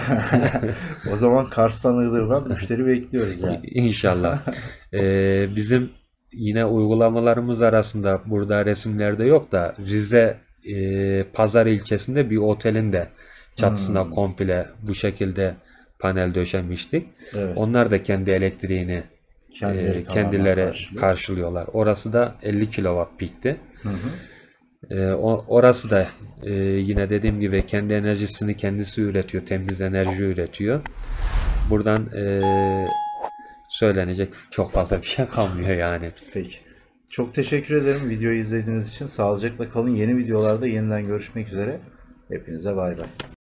O zaman Kars'tan Iğdır'dan müşteri bekliyoruz yani. İnşallah. Ee, bizim yine uygulamalarımız arasında burada resimlerde yok da Rize e, Pazar ilçesinde bir otelin de çatısına Hmm. komple bu şekilde panel döşemiştik. Evet. Onlar da kendi elektriğini Kendileri e, tamamen kendileri karşılıyor. karşılıyorlar. Orası da elli kilowatt pikti. Hı hı. E, o- orası da e, yine dediğim gibi kendi enerjisini kendisi üretiyor. Temiz enerji üretiyor. Buradan e, söylenecek çok fazla bir şey kalmıyor yani. Peki. Çok teşekkür ederim videoyu izlediğiniz için. Sağlıcakla kalın. Yeni videolarda yeniden görüşmek üzere. Hepinize bay bay.